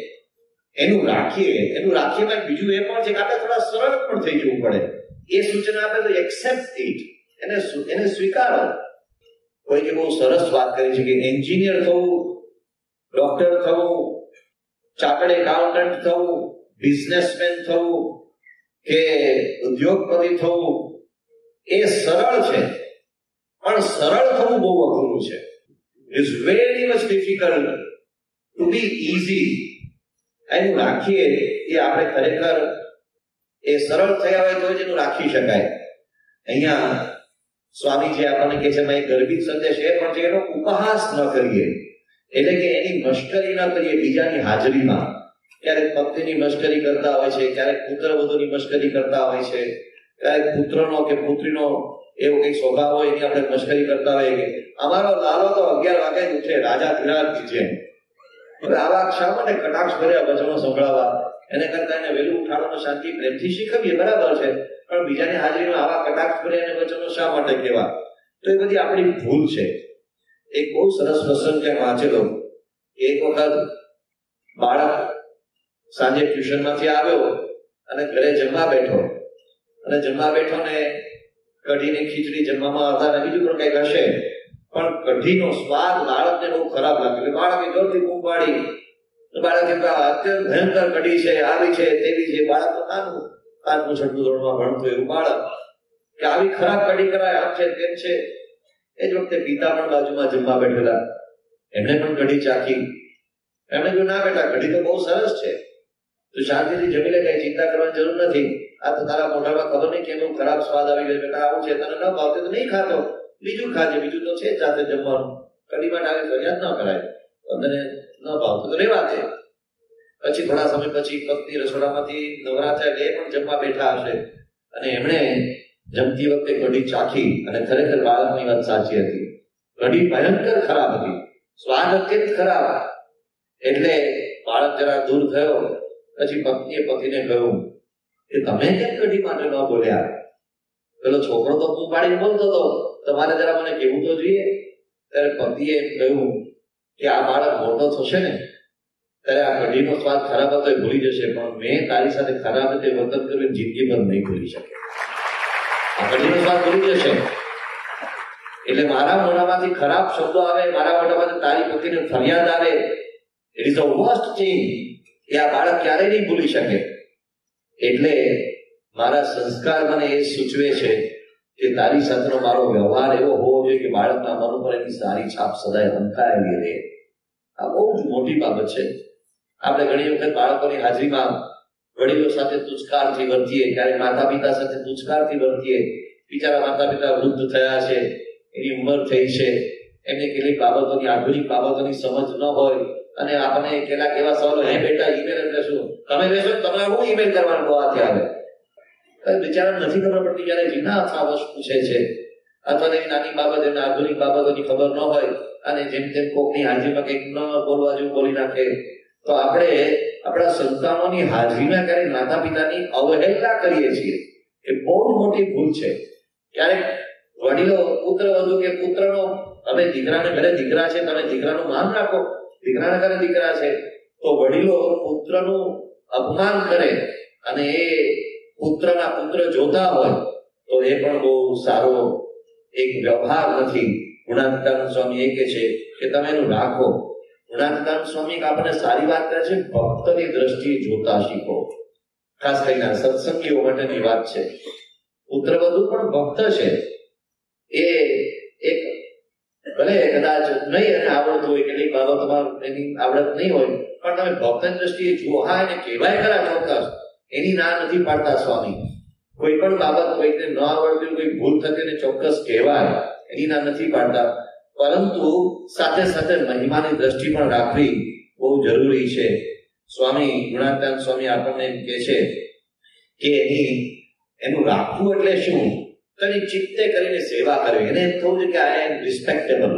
એનું રાખીએ. એનું રાખીએ બીજું એ પણ છે કે આપણે થોડા સરળ પણ થઈ જવું પડે. એ સૂચના આપે તો એક્સેપ્ટ ઇટ, એને એને સ્વીકારો. કોઈને બહુ સરસ વાત કરી છે કે એન્જિનિયર થવું, ડોક્ટર થવું, ચાર્ટર્ડ એકાઉન્ટન્ટ થવું, બિઝનેસમેન થવું કે ઉદ્યોગપતિ થવું એ સરળ છે, પણ સરળ થવું બહુ અઘરું છે. It's very much difficult to be easy. એનું રાખીએ એ આપણે ખરેખર એ સરળ થયા હોય તો જ એનું રાખી શકાય. અહીંયા સ્વામીજી આપણને કહે છે મેં ગર્ભિત સંદેશ એ પણ છે એનો ઉપહાસ ન કરીએ, એટલે કે એની મશ્કરી ન કરીએ બીજાની હાજરીમાં. ક્યારેક પત્નીની મશ્કરી કરતા હોય છે, ક્યારેક પુત્ર વધુની મશ્કરી કરતા હોય છે, ક્યારેક પુત્રનો કે પુત્રીનો એવો કઈ સ્વભાવ હોય એની આપણે મશ્કરી કરતા હોય કે અમારો લાલો તો અગિયાર વાગે જ ઉઠે રાજા ધીરાજની જેમ. હવે આવા શા માટે કટાક્ષ ભર્યા વચનો સંભળાવવા? એને કરતા એને વહેલું ઉઠાડવાનું શાંતિ પ્રેમથી શીખવીએ, બરાબર છે, પણ બીજાની હાજરીમાં આવા કટાક્ષ ભર્યા એને વચનો શા માટે કહેવા? તો એ બધી આપણી ભૂલ છે. એક બહુ સરસ પ્રસંગ ક્યાંક વાંચેલો. એક વખત બાળક સાંજે ટ્યુશન માંથી આવ્યો અને ઘરે જમવા બેઠો, અને જમવા બેઠો ને કઢીની ખીચડી જમવામાં હતા ને બીજું પણ કઈક હશે, પણ કઢીનો સ્વાદ બાળકને બહુ ખરાબ લાગ્યો. એટલે બાળકે જોરથી બૂમ પાડી. બાળકે અત્યંત ભયંકર કઢી છે, આવી છે, તેવી છે. બાળક તો નાનું પાંચમું છઠ્ઠું ધોરણમાં ભણતું એવું બાળક કે આવી ખરાબ કઢી કરાય, આમ છે તેમ છે. એ જ વખતે પિતા પણ બાજુમાં જમવા બેઠેલા, એમણે પણ કઢી ચાખી. એમણે કહ્યું ના બેટા કઢી તો બહુ સરસ છે, તું શાંતિથી જમી લે, કઈ ચિંતા કરવાની જરૂર નથી. આ તો તારા મોઢામાં ખબર નહીં કેમ ખરાબ સ્વાદ આવી ગયો. બેટા આવું છે, તને ન ભાવતું તો નહીં ખાતો, બીજું ખાજે, બીજું તો છે જ જાતે જમવાનું. કઢી માટે આવી ફરિયાદ ન કરાય, તને ન ભાવતું તો રહેવા દે. પછી થોડા સમય પછી પત્ની રસોડામાંથી નવરા થયા એટલે એ પણ જમવા બેઠા હશે, અને એમણે જમતી વખતે કઢી ચાખી અને ખરેખર બાળકની વાત સાચી હતી. કઢી ભયંકર ખરાબ હતી, સ્વાદ અત્યંત ખરાબ. એટલે બાળક જરા દૂર થયો. પછી પત્નીએ પતિને કહ્યું કે તમે કેમ કઢી માટે ન બોલ્યા? પેલો છોકરો તો બૂમ પાડીને બોલતો હતો, તમારે જરા મને કહેવું તો જોઈએ. ત્યારે પતિએ એમ કહ્યું કે આ બાળક મોટો થશે ને ત્યારે આ કઢીનો સ્વાદ ખરાબ હતો એ ભૂલી જશે, પણ મેં તારી સાથે ખરાબ રીતે વર્તન કર્યું જિંદગી પર નહીં ભૂલી શકે. આ કઢીનો સ્વાદ ભૂલી જશે. એટલે મારા મોઢામાંથી ખરાબ શબ્દો આવે, મારા મોઢામાંથી તારી પતિને ફરિયાદ આવે, it is the worst thing. એ આ બાળક ક્યારેય નહીં ભૂલી શકે. એટલે મારા સંસ્કાર મને એ સૂચવે છે કે તારી સાથેનો મારો વ્યવહાર એવો હોવો જોઈએ કે બાળકના મન ઉપર એની સારી છાપ સદાય અંકાયેલી રહે. આ બહુ જ મોટી બાબત છે. આપણે ઘણી વખત બાળકોની હાજરીમાં વડીલો સાથે તુચ્છકારથી વર્તીએ, ક્યારેક માતા પિતા સાથે તુચ્છકારથી વર્તીએ. બિચારા માતા પિતા વૃદ્ધ થયા છે, એની ઉંમર થઈ છે, એમને કેટલીક બાબતોની આધુનિક બાબતોની સમજ ન હોય, અને આપણને કેટલાક એવા સવાલો, હે બેટા ઈમેલ એટલે શું, તમે બેસો તમે હું ઈમેલ કરવાનું ગોવાથી આવે. બિચારા નથી ખબર પડતી, જયારે વિના અથાવશ પૂછે છે, અથવા એવી નાની બાબત એમને આધુનિક બાબતોની ખબર ન હોય અને જેમ તેમ કોકની હાજરીમાં કંઈક ન બોલવા જેવું બોલી નાખે, તો આપણે આપણા સંતાનોની હાજરીમાં ક્યારેક માતા પિતાની અવહેલના કરીએ છીએ. એ બહુ જ મોટી ભૂલ છે. ક્યારેક વડીલો પુત્ર વધુ કે પુત્રનો, તમે દીકરાને ઘરે દીકરા છે, તમે દીકરાનું માન રાખો, દીકરાના ઘરે દીકરા છે, તો વડીલો પુત્રનું અપમાન કરે અને એ પુત્રના પુત્ર જોતા હોય તો એ પણ બહુ સારો એક વ્યવહાર નથી. ગુણાતીતાનંદ સ્વામી એ કહે છે કે તમે એનું રાખો. ગુણાતીતાનંદ સ્વામી આપણને સારી વાત કહે છે, ભક્તની દ્રષ્ટિએ જોતા શીખો. ખાસ કરીને સત્સંગીઓ માટેની વાત છે. પુત્ર વધુ પણ ભક્ત છે. એ એક ભલે કદાચ નહીં એને આવડતું હોય, કેટલીક બાબતમાં એની આવડત નહીં હોય, પણ તમે ભક્તની દ્રષ્ટિએ જુઓ. હા, એને કહેવાય ખરા ચોક્કસ, એની ના નથી પાડતા સ્વામી. કોઈ પણ બાબત કોઈને ન આવડતી, કોઈ ભૂલ થતી એને ચોક્કસ કહેવાય, એની ના નથી પાડતા. પરંતુ સાથે સાથે મહિમાની દ્રષ્ટિ પણ રાખવી બહુ જરૂરી છે. સ્વામી ગુણાતીતાનંદ સ્વામી આપણને એમ કહે છે કે એની એનું રાખવું એટલે શું? તેની ચિત્તે કરીને સેવા કરવી. એને એમ થવું છે કે આઈ એમ રિસ્પેક્ટેબલ.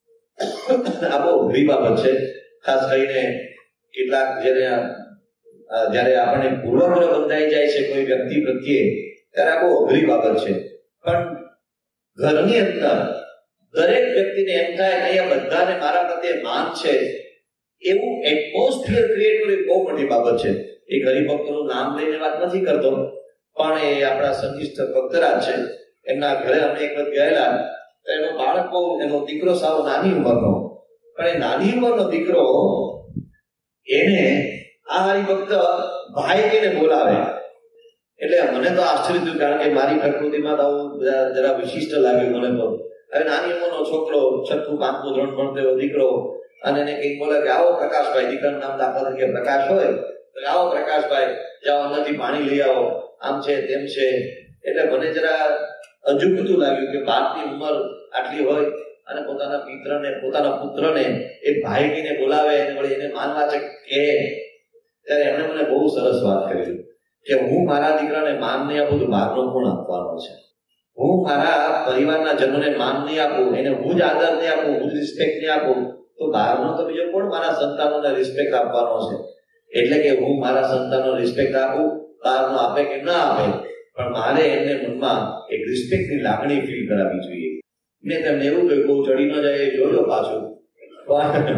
આ બહુ અઘરી બાબત છે. ખાસ કરીને કેટલાક જેને જયારે આપણને પૂર્વગ્રહ બંધાઈ જાય છે કોઈ વ્યક્તિ પ્રત્યે ત્યારે આ બહુ અઘરી બાબત છે. પણ ઘરની અંદર દરેક વ્યક્તિને એમ થાય કે અહીંયા બધાને મારા પ્રત્યે માન છે એવું એટમોસ્ફિયર ક્રિએટ કરવું બહુ મોટી બાબત છે. એ હરિભક્તોનું નામ લઈને વાત નથી કરતો, પણ એ આપણા સંનિષ્ઠ ભક્તરાજ છે. એમના ઘરે અમે એક વખત ગયેલા, એનો બાળક બહુ, એનો દીકરો સાવ નાની ઉંમરનો, પણ એ નાની ઉંમરનો દીકરો એને આ હરિભક્ત ભાઈ કહીને બોલાવે. એટલે મને તો આશ્ચર્ય થયું, કારણ કે મારી પ્રકૃતિમાં તો જરા વિશિષ્ટ લાગ્યું મને તો. હવે નાની ઉંમરનો છોકરો, છઠ્ઠું પાંચમું ધોરણ ભણતો એવો દીકરો, અને એને કંઈક બોલે કે આવો પ્રકાશભાઈ, દીકરાનું નામ દાખલા તરીકે પ્રકાશ હોય, આવો પ્રકાશભાઈ, જાઓ અંદરથી પાણી લઈ આવો, આમ છે તેમ છે. એટલે મને જરા અજુગતું લાગ્યું કે બાપની ઉંમર આટલી હોય અને પોતાના મિત્રને, પોતાના પુત્રને એ ભાઈ કહીને બોલાવે અને વળી એને માનવાચક કે. ત્યારે એમણે મને બહુ સરસ વાત કરી કે હું મારા દીકરાને માન નહીં આપું તો બહારનો કોણ આપવાનો છે? હું મારા પરિવારના જનોને માન નહીં આપું, એને હું જ આદર નહીં આપું, હું જ રિસ્પેક્ટ નહીં આપું, તો બહારનો તો બીજો કોણ મારા સંતાનોને રિસ્પેક્ટ આપવાનો છે? એટલે કે હું મારા સંતાનો રિસ્પેક્ટ આપું, બહારનો આપે કે ના આપે, પણ મારે એમને મનમાં એક રિસ્પેક્ટની લાગણી ફીલ કરાવવી જોઈએ. મેં તેમને એવું કહ્યું, બહુ ચડી ન જાય એ જોજો પાછું. પણ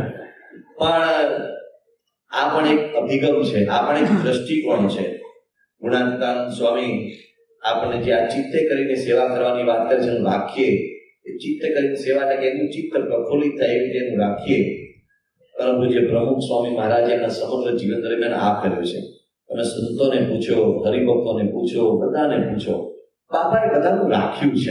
આ પણ એક અભિગમ છે, આ પણ એક દ્રષ્ટિકોણ છે. ગુણાતીતાનંદ સ્વામી આપણને જે આ ચિત્તે કરીને સેવા કરવાની વાત કરે છે, રાખીએ એ ચિત્તે કરીને સેવા, એટલે કે એનું ચિત્ત પ્રફુલ્લિત થાય એવી રીતે એનું રાખીએ. પરંતુ જે પ્રમુખ સ્વામી મહારાજે એના સમગ્ર જીવન દરમિયાન આ કર્યું છે. તમે સંતોને પૂછો, હરિભક્તોને પૂછો, બધાને પૂછો, બાપાએ બધાનું રાખ્યું છે.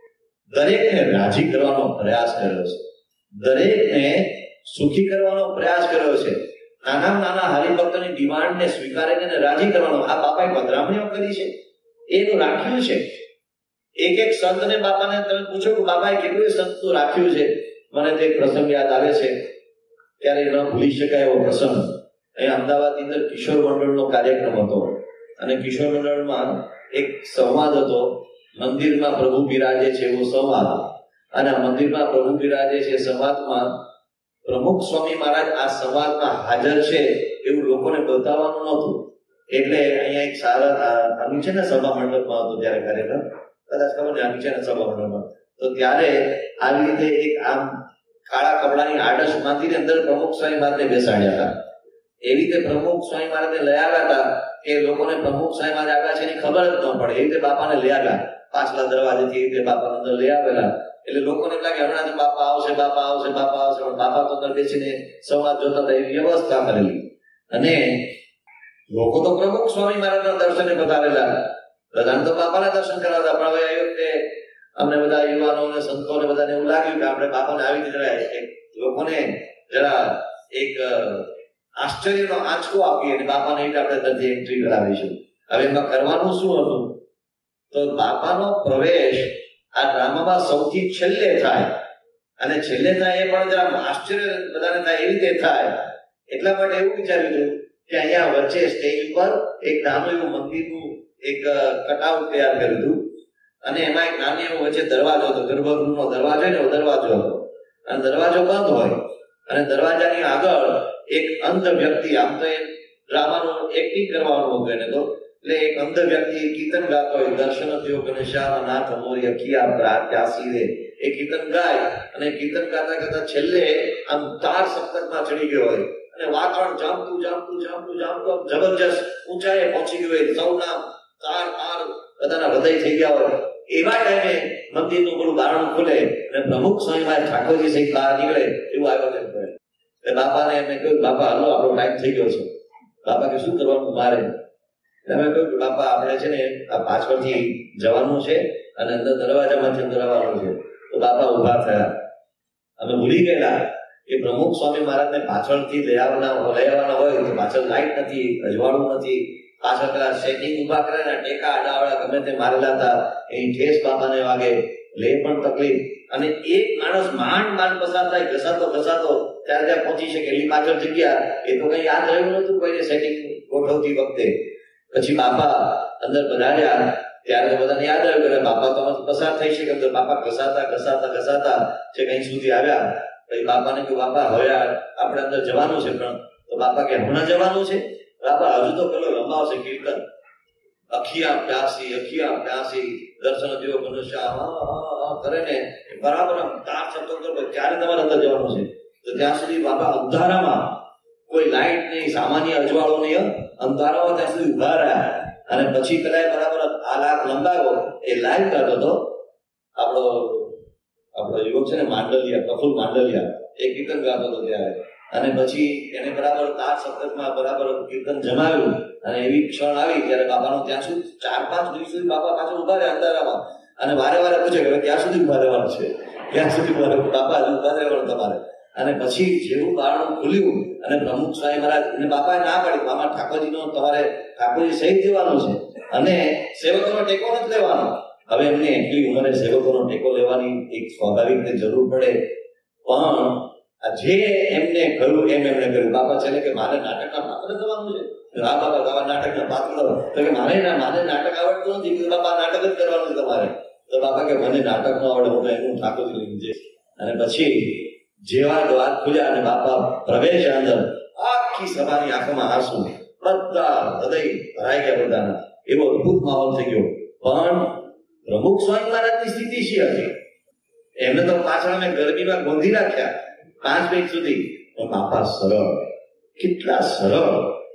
દરેકને રાજી કરવાનો પ્રયાસ કર્યો છે, દરેકને સુખી કરવાનો પ્રયાસ કર્યો છે. નાના નાના હરિભક્તોની ડિમાન્ડને સ્વીકારીને રાજી કરવાનો આ બાપાએ પધરામણીઓ કરી છે, એનું રાખ્યું છે. એક એક સંતને બાપાને તમે પૂછો કે બાપાએ કેટલું સંતનું રાખ્યું છે. મને તે પ્રસંગ યાદ આવે છે, ત્યારે ન ભૂલી શકાય એવો પ્રસંગ. અહીંયા અમદાવાદની અંદર કિશોર મંડળનો કાર્યક્રમ હતો અને કિશોર મંડળમાં એક સંવાદ હતો, મંદિરમાં પ્રભુ બિરાજે છે એવો સંવાદ. અને મંદિરમાં પ્રભુ બિરાજે છે સંવાદમાં પ્રમુખ સ્વામી મહારાજ આ સંવાદમાં હાજર છે એવું લોકોને બતાવવાનું નહોતું. એટલે અહીંયા એક સારા નીચે ને સભા મંડળમાં હતો ત્યારે કાર્યક્રમ, કદાચ ખબર ને નીચે ને સભા મંડળમાં, તો ત્યારે આવી રીતે એક આમ કાળા કપડાની આડસ બાંધીને અંદર પ્રમુખ સ્વામી મહારાજને બેસાડ્યા હતા. એવી રીતે પ્રમુખ સ્વામી મહારાજને લઈ આવ્યા હતા કે લોકોને પ્રમુખ સ્વામી મહારાજ આવ્યા છે એની ખબર જ ન પડે. એવી રીતે બાપાને લઈ આવ્યા, પાછલા દરવાજેથી એવી રીતે બાપાને અંદર લઈ આવેલા. એટલે લોકોને એમ લાગે હમણાં બાપા આવશે, બાપા આવશે, બાપા આવશે, પણ બાપા તો અંદર બેસીને સંવાદ જોતા હતા એવી વ્યવસ્થા કરેલી. અને લોકો તો પ્રમુખ સ્વામી મહારાજના દર્શને પધારેલા, બધાને તો બાપાના દર્શન કરાવતા. પણ હવે એ વખતે અમને બધા યુવાનો અને સંતોને બધાને એવું લાગ્યું કે આપણે બાપાને આવી રીતે જરા લોકોને જરા એક આશ્ચર્યનો આંચકો આપીએ અને બાપાને એ આપણે ત્યાંથી એન્ટ્રી કરાવીશું. હવે એમાં કરવાનું શું હતું? તો બાપાનો પ્રવેશ આ ડ્રામામાં સૌથી છેલ્લે થાય, અને છેલ્લે થાય એ પણ જરા આશ્ચર્ય બધાને થાય એવી રીતે થાય. એટલા માટે એવું વિચાર્યું હતું કે અહીંયા વચ્ચે સ્ટેજ ઉપર એક નાનું એવું મંદિરનું એક કટઆઉટ તૈયાર કર્યું હતું અને એમાં એક નાની એવો વચ્ચે દરવાજો હતો, ગર્ભગૃહનો દરવાજો ને એવો દરવાજો હતો, અને દરવાજો બંધ હોય અને દરવાજાની આગળ એક અંધ વ્યક્તિ, આમ તો એ ડ્રામાનું એક્ટિંગ કરવાનું હતું એને તો, એટલે એક અંધ વ્યક્તિ કીર્તન ગાતો હોય, દર્શન થયો ઘનશ્યામ નાથ મોર્ય કિયા પ્રાત્યાસી રે, એ કીર્તન ગાય અને કીર્તન ગાતા ગાતા છેલ્લે આમ તાર સપ્તકમાં ચડી ગયો હોય અને વાતાવરણ જામતું જામતું જામતું જામતું જબરજસ્ત ઊંચાઈએ પહોંચી ગયું હોય, સૌના તાર તાર બધાના હૃદય થઈ ગયા હોય. એવા ટાઈમે મંદિરનું પેલું બારણું ખુલે અને પ્રમુખ સ્વામી મહારાજ ઠાકોરજી સહિત બહાર નીકળે એવું આયોજન કરે. એટલે બાપાને એમને કહ્યું, બાપા હાલો આપણો ટાઈમ થઈ ગયો છે. બાપા કે શું કરવાનું મારે? તમે કહ્યું બાપા આપણે છે ને આ પાછળથી જવાનું છે અને અંદર દરવાજામાંથી અંદર આવવાનું છે. તો બાપા ઉભા થયા. અમે ભૂલી ગયેલા કે પ્રમુખ સ્વામી મહારાજને પાછળથી લઈ આવવાના લઈ આવવાના હોય તો પાછળ લાઈટ નથી, અજવાળું નથી, પાછળ પેલા સેટિંગ ઉભા કરે ને ટેકા આડાવાળા ગમે તે મારેલા હતા, એની ઠેસ બાપાને વાગે, લે પણ તકલીફ. અને એક માણસ માંડ માંડ પસાર થાય, ઘસાતો ઘસાતો ત્યારે ત્યાં પહોંચી શકે એટલી પાછળ જગ્યા એ તો કઈ યાદ રહ્યું નતું કોઈને સેટિંગ ગોઠવતી વખતે. પછી બાપા અંદર પધાર્યા ત્યારે બધાને યાદ આવ્યું કે બાપા તો પસાર થઈ શકે, તો બાપા ઘસાતા ઘસાતા ઘસાતા છે કઈ સુધી આવ્યા. પછી બાપાને કહ્યું બાપા હવે આપણે અંદર જવાનું છે, પણ તો બાપા કે હમણાં જવાનું છે? બાપા હજુ તો પેલો લંબાવશે કીર્તન, અખિયા પ્યાસી અખિયા પ્યાસી દર્શન જેવો મનુષ્ય કરે ને બરાબર તાર શબ્દો કરો ત્યારે તમારે અંદર જવાનું છે. તો ત્યાં સુધી બાપા અંધારામાં, કોઈ લાઈટ નહીં, સામાન્ય અજવાળો નહીં, અંધારામાં ત્યાં સુધી ઉભા રહ્યા. અને પછી પેલા બરાબર આ લાખ લંબાવ્યો, એ લાઈવ ગાતો હતો આપણો આપણો યુવક છે ને માંડલિયા, પ્રફુલ્લ માંડલિયા, એ કીર્તન ગાતો હતો ત્યારે. અને પછી એને બરાબર તાર શબ્દમાં બરાબર કીર્તન જમાવ્યું અને એવી ક્ષણ આવી ત્યારે બાપાનો ત્યાં સુધી ચાર પાંચ દિવસ સુધી બાપા પાછળ ઉભા રહ્યા અંધારામાં. અને વારે વારે પૂછે કે ક્યાં સુધી ઉભા રહેવાનું છે, ક્યાં સુધી બાપા ઉભા રહેવાનું તમારે. અને પછી જેવું બારણું ખુલ્યું અને પ્રમુખ સ્વામી મહારાજ અને બાપાએ ના પાડી, મામા ઠાકોરજીનો તમારે ઠાકોરજી સહિત દેવાનું છે અને સેવકોનો ટેકો નથી લેવાનો. હવે એમને એટલી ઉંમરે સેવકોનો ટેકો લેવાની એક સ્વાભાવિક જરૂર પડે, પણ જે એમને કહ્યું એમ એમને કહ્યું. બાપા છે કે મારે નાટકના પાત્ર થવાનું છે. હા બાપા તમારે નાટકના પાત્ર તો કે મારે મારે નાટક આવડતું નથી. બાપા નાટક જ કરવાનું છે તમારે. તો બાપા કે મને નાટક ન આવડે, હું તો એનું ઠાકોરજી લઈને જઈશ. અને પછી જેવા દ્વાર ખુલ્યા અને બાપા પ્રવેશ અંદર, આખી સભાની આંખોમાં આંસુ, બધા હૃદય ભરાઈ ગયા બધાના. એવો અદભુત માહોલ થઈ ગયો. પણ પ્રમુખ સ્વામી મહારાજની સ્થિતિ શી હતી? એમને તો પાછળ અમે ગરમીમાં ગોંધી રાખ્યા પાંચ મિનિટ સુધી. બાપા સરળ, કેટલા સરળ!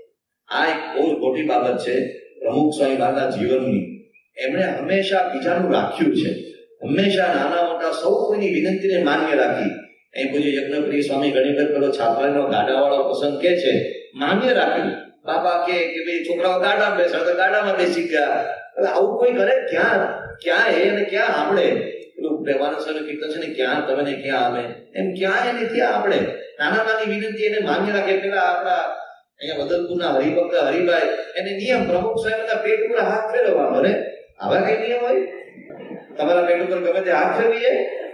આ એક બહુ મોટી બાબત છે પ્રમુખ સ્વામી મહારાજના જીવનની. એમણે હંમેશા બીજાનું રાખ્યું છે, હંમેશા નાના મોટા સૌ કોઈની વિનંતીને માન્ય રાખી. અહીં પૂજ્ય યજ્ઞપ્રિય સ્વામી ઘણી વખત પેલો છાપરાનો ગાડાવાળો પ્રસંગ કે છે, માન્ય રાખ્યું. બાપા કે ભાઈ છોકરાઓ ગાડામાં બેસે તો ગાડામાં બેસી ગયા. હવે આવું કોઈ કરે? ક્યાં ક્યાં એ અને ક્યાં આપણે? પેલું પ્રેમાનંદ કીર્તન છે ને, ક્યાં તમે ને ક્યાં અમે, એમ ક્યાં એને ત્યાં આપણે નાના નાની વિનંતી એને માન્ય રાખે. પેલા આપણા અહીંયા વદલપુરના હરિભક્ત હરિભાઈ, એને નિયમ પ્રમુખ સાહેબના પેટ ઉપર હાથ ફેરવવાનો. અરે આવા કઈ નિયમ હોય? તમારા પેટ ઉપર ગમે તે હાથ ફેરવીએ?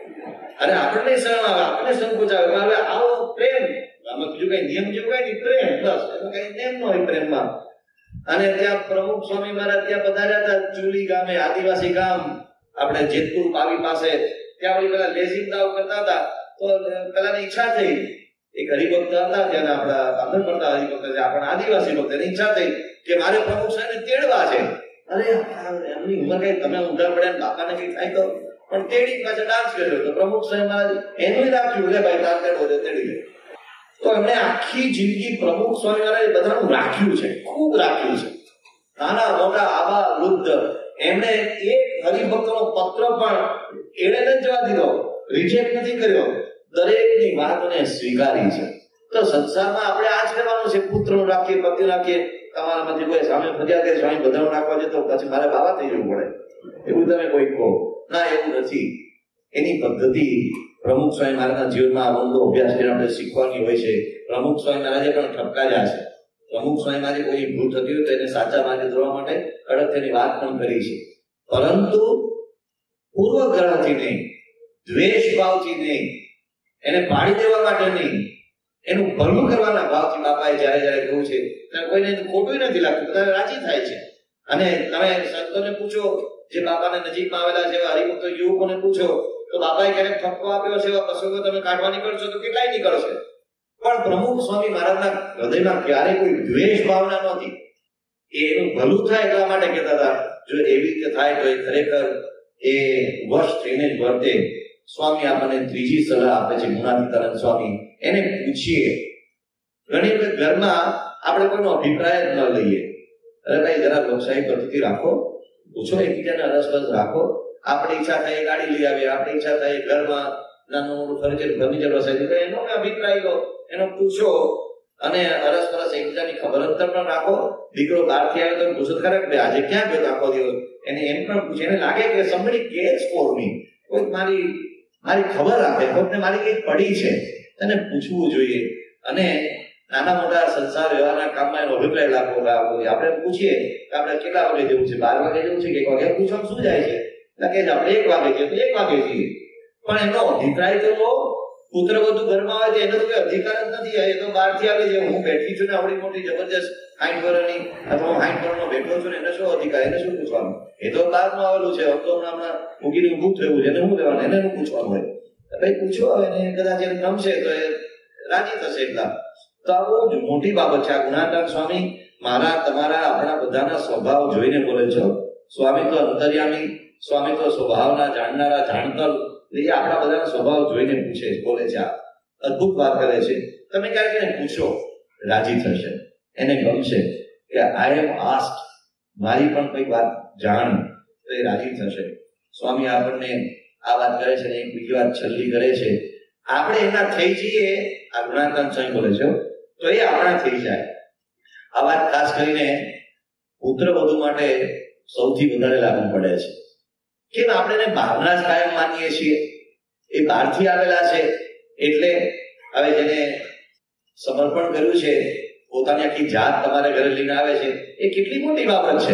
અરે આપણને શરમ આવે, આપણને સંકોચ આવે. હવે આવો પ્રેમ, આમાં બીજું કઈ નિયમ જેવું કઈ નહીં, પ્રેમ બસ. એમાં કઈ નિયમ ન હોય પ્રેમમાં. અને ત્યાં પ્રમુખ સ્વામી મહારાજ ત્યાં પધાર્યા હતા ચુલી ગામે, આદિવાસી ગામ, આપણે જેતપુર પાવી પાસે. ત્યાં વળી પેલા લેઝિંગ દાવ કરતા હતા. તો પેલાની ઈચ્છા થઈ, એક હરિભક્ત હતા ત્યાં આપણા આંધણ પડતા હરિભક્ત છે, આપણા આદિવાસી ભક્ત, એની ઈચ્છા થઈ કે મારે પ્રમુખ સાહેબને તેડવા છે. અરે એમની ઉંમર કઈ તમે ઊંધા પડ્યા બાપાને કઈ થાય તો, પણ તેડી પાછળ ડાન્સ કર્યો. તો પ્રમુખ સાહેબ મહારાજ એનું રાખ્યું, લે ભાઈ તાર તેડવો છે તેડી લે. તો એમણે આખી જિંદગી પ્રમુખ સ્વામી મહારાજ બધાનું રાખ્યું છે, ખૂબ રાખ્યું છે. નાના મોટા આબા વૃદ્ધ, એમણે એક હરિભક્તનો પત્ર પણ એણે નથી જવા દીધો, રિજેક્ટ નથી કર્યો. દરેકની વાતને સ્વીકારી છે. તો સંસારમાં આપણે આ જ કરવાનું છે, પુત્રનું રાખીએ, પતિ રાખીએ. તમારામાંથી કોઈ સામે ફરિયાદ કરે સ્વામી બધાનું રાખવા છે તો પછી મારે બાબા થઈ જવું પડે, એવું તમે કોઈ કહો ના, એવું નથી. એની પદ્ધતિ પ્રમુખ સ્વામી મહારાજના જીવનમાં આ ઊંડો અભ્યાસ કરીને આપણે શીખવાની હોય છે. પ્રમુખ સ્વામી મહારાજે પણ ઠપકાર્યા છે. પ્રમુખ સ્વામી મહારાજે કોઈ ભૂલ થતી હોય તો એને સાચા માર્ગે દોરવા માટે કડક તેની વાત પણ કરી છે. પરંતુ પૂર્વગ્રહથી નહીં, દ્વેષ ભાવથી નહીં, એને પાડી દેવા માટે નહીં, એનું ભલું કરવાના ભાવથી બાપાએ જયારે જયારે કહ્યું છે ત્યારે કોઈને ખોટું નથી લાગતું, બધા રાજી થાય છે. અને તમે સંતોને પૂછો, જે બાપાને નજીકમાં આવેલા છે એવા હરિભક્તો યુવકોને પૂછો, તો બાપાએ ક્યારેક ઠપકો આપ્યો છે એવા પ્રસંગો તમે કાઢવા નીકળશો તો કેટલાય નીકળશે. પણ પ્રમુખ સ્વામી મહારાજના હૃદયમાં ક્યારેય કોઈ દ્વેષ ભાવના નહોતી. એનું ભલું થાય એટલા માટે કહેતા હતા. જો એવી રીતે થાય તો એ ખરેખર એ વશ થઈને જ વર્તે. સ્વામી આપણને ત્રીજી સલાહ આપે છે, ગુણાતીતાનંદ સ્વામી. એને પૂછીએ. ઘણી વખત ઘરમાં આપણે કોઈનો અભિપ્રાય જ ન લઈએ. અરે ભાઈ જરા લોકશાહી પદ્ધતિ રાખો, પૂછો, એકબીજાને અરસપરસ રાખો. આપણી ઈચ્છા થાય ગાડી લઈ આવીએ, આપણી ઈચ્છા થાય ઘરમાં નાનું મોટું ફર્નિચર ફર્નિચર વસાવી, એનો અભિપ્રાય લો, એનો પૂછો. અને અરસપરસ એકબીજાની ખબર અંતર પણ રાખો. દીકરો બહારથી આવે તો પૂછો ખરા કે આજે ક્યાં ગયો આખો દિવસ, એને એમ પણ પૂછે. એને લાગે કે somebody cares for me, કોઈક મારી મારી ખબર આપે, કોઈકને મારી કંઈક પડી છે, એને પૂછવું જોઈએ. અને નાના મોટા સંસાર વ્યવહારના કામમાં એનો અભિપ્રાય લાગવો લાગવો આપણે પૂછીએ કે આપણે કેટલા વાગે જવું છે, બાર વાગે જવું છે કે એક વાગે, પૂછવામાં શું જાય છે? લાગે છે આપણે એક વાગે જઈએ તો એક વાગે જઈએ, પણ એનો અભિપ્રાય તો લો. પુત્ર બધું ઘરમાં આવે છે એનો તો કોઈ અધિકાર જ નથી. એ તો બહારથી આવે છે, હું બેઠી છું ને આવડી મોટી જબરજસ્ત સાઈઠ વર્ષની અથવા હું સાઈઠ વર્ષનો બેઠો છું ને એને શું અધિકાર, એને શું પૂછવાનું? એ તો બહારનું આવેલું છે, તો હમણાં હમણાં ઉગીને ઊભું થયું છે, એને શું લેવાનું, એને શું પૂછવાનું હોય? ભાઈ પૂછો, એને કદાચ એને ગમશે તો એ રાજી થશે. એટલા તો આ બહુ જ મોટી બાબત છે. આ ગુણાતીતાનંદ સ્વામી મારા તમારા આપણા બધાના સ્વભાવ જોઈને બોલે છો. સ્વામી તો અંતર્યામી, સ્વામી તો સ્વભાવના જાણનારા જાણતલ, એ આપણા બધાના સ્વભાવ જોઈને પૂછે બોલે છે. આ અદભુત વાત કરે છે. તમે ક્યારેક એને પૂછો, રાજી થશે, એને ગમશે કે આઈ એમ આસ્ક્ડ, મારી પણ કઈ વાત જાણ, તો એ રાજી થશે. સ્વામી આપણને આ વાત કરે છે ને એક બીજી વાત છેલ્લી કરે છે. આપણે એના થઈ જઈએ, આ ગુણાત્મક સ્વામી બોલે છે, તો એ આપણા થઈ જાય. આ વાત ખાસ કરીને પુત્ર વધુ માટે સૌથી વધારે લાગુ પડે છે. કેમ આપણે એને બહારના જ કાયમ માનીએ છીએ? એ બહારથી આવેલા છે એટલે હવે જેને સમર્પણ કર્યું છે, પોતાની આખી જાત તમારે ઘરે લઈને આવે છે, એ કેટલી મોટી બાબત છે.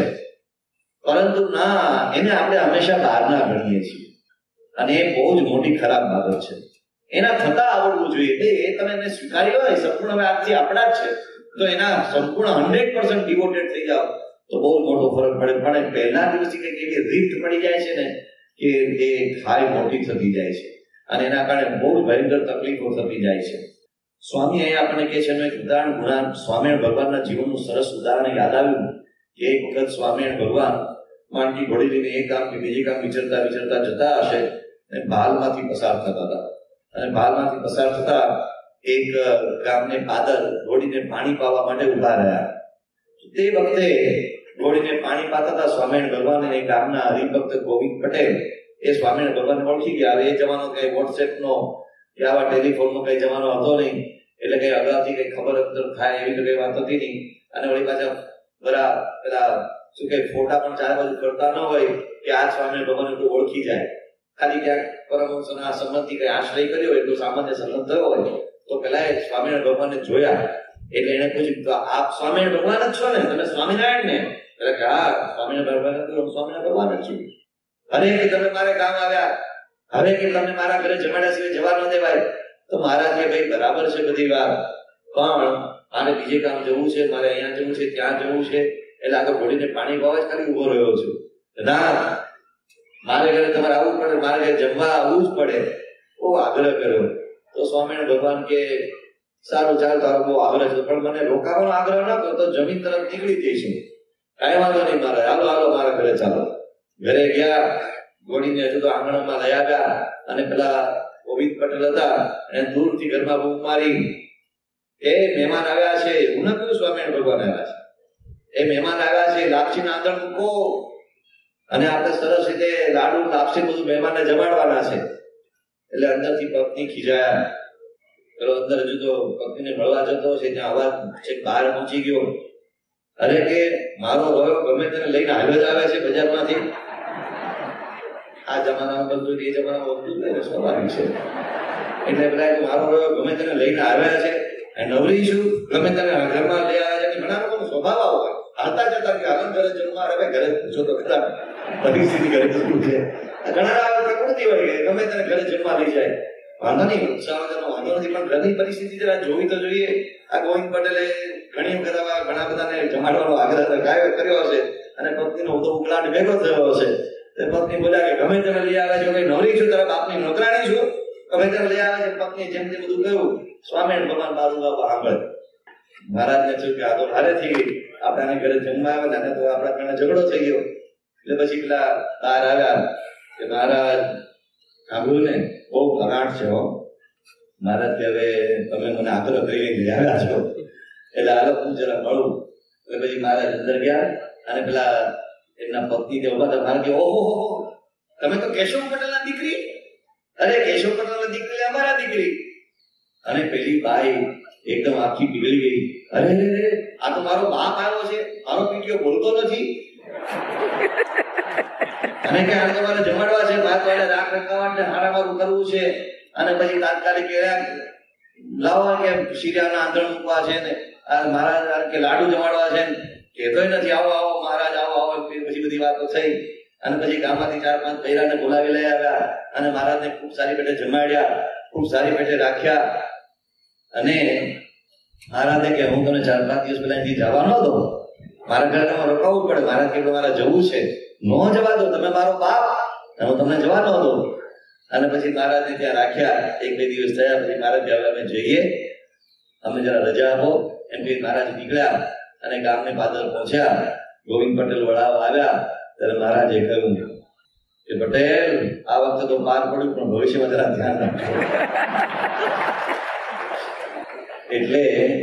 પરંતુ ના, એને આપણે હંમેશા બહારના ગણીએ છીએ અને એ બહુ જ મોટી ખરાબ બાબત છે. એના થતા આવડવું જોઈએ. એ તમે એને સ્વીકારી હોય સંપૂર્ણ હવે આજથી આપણા જ છે, તો એના સંપૂર્ણ હંડ્રેડ પર્સન્ટ ડિવોટેડ થઈ જાઓ તો બહુ મોટો ફરક પડે. પણ પહેલા દિવસથી કંઈક એવી રિફ્ટ પડી જાય છે ને કે એ ખાઈ મોટી થતી જાય છે અને એના કારણે બહુ ભયંકર તકલીફો થતી જાય છે. સ્વામી અહીંયા આપણને કહે છે એનું એક ઉદાહરણ, ગુણા સ્વામિનારાયણ ભગવાનના જીવનનું સરસ ઉદાહરણ યાદ આવ્યું કે એક વખત સ્વામિનારાયણ ભગવાન માંડકી ઘોડી લઈને એક ગામ કે બીજે ગામ વિચરતા વિચરતા જતા હશે અને ભાલમાંથી પસાર થતા હતા. અને ભાલમાંથી પસાર થતા એક ગામને પાદર ઘોડીને પાણી પાવા માટે ઉભા રહ્યા. તે વખતે ઘોડીને પાણી પાતા હતા સ્વામિનારાયણ ભગવાન અને ગામના હરિભક્ત ગોવિંદ પટેલ એ સ્વામિનારાયણ ભગવાન ઓળખી ગયા. હવે એ જમાનો કઈ વોટ્સએપનો કે આવા ટેલિફોનનો કઈ જમાનો હતો નહીં, એટલે કઈ અગાઉથી કઈ ખબર અંતર થાય એવી તો કઈ વાત હતી નહીં. અને વળી પાછા બરા પેલા શું કઈ ફોટા પણ ચારે બાજુ કરતા ન હોય કે આ સ્વામિનારાયણ ભગવાન એટલું ઓળખી જાય. ખાલી ક્યાંક પરમહંસના સંબંધથી કઈ આશ્રય કર્યો હોય, એટલું સામાન્ય સંબંધ થયો હોય તો પેલા એ સ્વામિનારાયણ ભગવાનને જોયા એટલે એને પૂછ્યું તો આપ સ્વામિનારાયણ ભગવાન જ છો ને? તમે સ્વામિનારાયણ ને? એટલે કે હા સ્વામિનારાયણ ભગવાન, સ્વામિનારાયણ ભગવાન જ છું. અરે કે તમે મારે કામ આવ્યા, હવે કે તમે મારા ઘરે જમાડ્યા સિવાય જવા ન દેવાય. તો મહારાજ કે ભાઈ બરાબર છે બધી વાત, પણ મારે બીજે કામ જવું છે, મારે અહીંયા જવું છે, ત્યાં જવું છે, એટલે આગળ ઘોડીને પાણી પાવા જ ખાલી ઉભો રહ્યો છું. ના, મારે ઘરે તમારે આવવું પડે, મારે ઘરે જમવા આવવું જ પડે. બહુ આગ્રહ કર્યો. તો સ્વામિનારાયણ ભગવાન કે સારું ચાલ, તારો બહુ આગ્રહ છે, પણ મને રોકાવાનો આગ્રહ ન કરતો, જમીન તરફ નીકળી જઈશું. કાંઈ વાંધો નહીં મારે, હાલો હાલો મારા ઘરે ચાલો. ઘરે ગયા, ઘોડીને હજુ તો આંગણમાં લઈ આવ્યા અને પેલા ગોવિંદ પટેલ હતા એને દૂરથી ઘરમાં બૂમ મારી, એ મહેમાન આવ્યા છે. હું ન કહ્યું સ્વામિનારાયણ ભગવાન આવ્યા છે, એ મહેમાન આવ્યા છે, લાપસીના આંધણ મૂકો અને આપણે સરસ રીતે લાડુ લાપસી બધું મહેમાનને જમાડવાના છે. એટલે અંદરથી પત્ની ખીજાયા. પેલો અંદર હજુ તો પત્નીને મળવા જતો છે, ત્યાં અવાજ છેક બહાર પહોંચી ગયો. અરે કે મારો રોયો ગમે તેને લઈને આવ્યો જ આવે છે બજારમાંથી. આ જમાનામાં બધું એ જમાનામાં બધું ને સ્વાભાવિક છે. એટલે પેલા મારો રોયો ગમે તેને લઈને આવ્યા છે, નવરી છું, ગમે તેને ઘરમાં લઈ આવ્યા છે. ઘણા લોકોનો સ્વભાવ આવો હોય, હાલતા જતા કે આનંદ ઘરે જન્મા આવે, ઘરે પૂછો તો ખરા પરિસ્થિતિ ઘરે શું છે. ઘણા પ્રકૃતિ હોય કે ગમે તેને ઘરે જન્મા લઈ જાય, વાંધો નહીં, ઉત્સાહનો વાંધો નથી, પણ ઘરની પરિસ્થિતિ જરા જોવી તો જોઈએ. આ ગોવિંદ પટેલે ઘણી વખત આવા ઘણા બધાને જમાડવાનો આગ્રહ કાયમ કર્યો હશે અને પત્નીનો ઉદો ઉકલાટ ભેગો થયો હશે. પત્ની બોલ્યા કે ગમે તેને લઈ આવે છે, કઈ નવરી છું, તારા બાપની નોકરાણી છું, ગમે તેને લઈ આવે છે. પત્ની જેમ તે બધું કહ્યું. સ્વામિનારાયણ ભગવાન બાજુ બાપા સાંભળે. મહારાજને થયું કે આ તો ભારે થઈ ગઈ, આપણાને ઘરે જમવા આવે ને તો આપણા ઘણા ઝઘડો થઈ ગયો. એટલે પછી પેલા બહાર આવ્યા કે મહારાજ સાંભળ્યું ને, બહુ કરાટ છે હો મહારાજ, કે હવે તમે મને આગ્રહ કરીને લઈ આવ્યા છો એટલે હાલો હું જરા મળું. એટલે પછી મહારાજ અંદર ગયા અને પેલા એમના પત્ની તે ઉભા હતા. મારે કે ઓહો તમે તો કેશવ પટેલના દીકરી? અરે કેશવ પટેલના દીકરી અમારા દીકરી. અને પેલી બાઈ એકદમ આખી પીગળી ગઈ. અરે આ તો મારો બાપ આવ્યો છે, મારો પીટીઓ બોલતો નથી. અને કે આ તમારે જમાડવા છે, ભાત વાળે રાખ રખાવા હારામારું કરવું છે. અને પછી તાત્કાલિક લાવો કે શીરાના આંધણ મૂકવા છે ને મહારાજ કે લાડુ જમાડવા છે, કહેતોય નથી આવો આવો મહારાજ આવો આવો. પછી બધી વાતો થઈ અને પછી ગામમાંથી ચાર પાંચ બૈરાને બોલાવી લઈ આવ્યા અને મહારાજને ખૂબ સારી પેટે જમાડ્યા, ખૂબ સારી પેટે રાખ્યા. અને મહારાજે કે હું તમને ચાર પાંચ દિવસ પહેલા અહીંથી જવા ન દઉં, મારા ઘરે તમારે રોકાવવું પડે. મહારાજ કે મારે જવું છે, ન જવા દો, તમે મારો બાપ, હું તમને જવા ન દઉં. અને પછી મહારાજને ત્યાં રાખ્યા. એક બે દિવસ થયા પછી મહારાજ હવે અમે જઈએ, અમે જરા રજા આપો એમ કે મહારાજ નીકળ્યા. અને ગામને પાદર પહોંચ્યા. ગોવિંદ પટેલ વડાવા આવ્યા ત્યારે મહારાજે કહ્યું કે પટેલ આ વખતે તો પાર પડ્યું, પણ ભવિષ્યમાં જરા ધ્યાન રાખજો. એટલે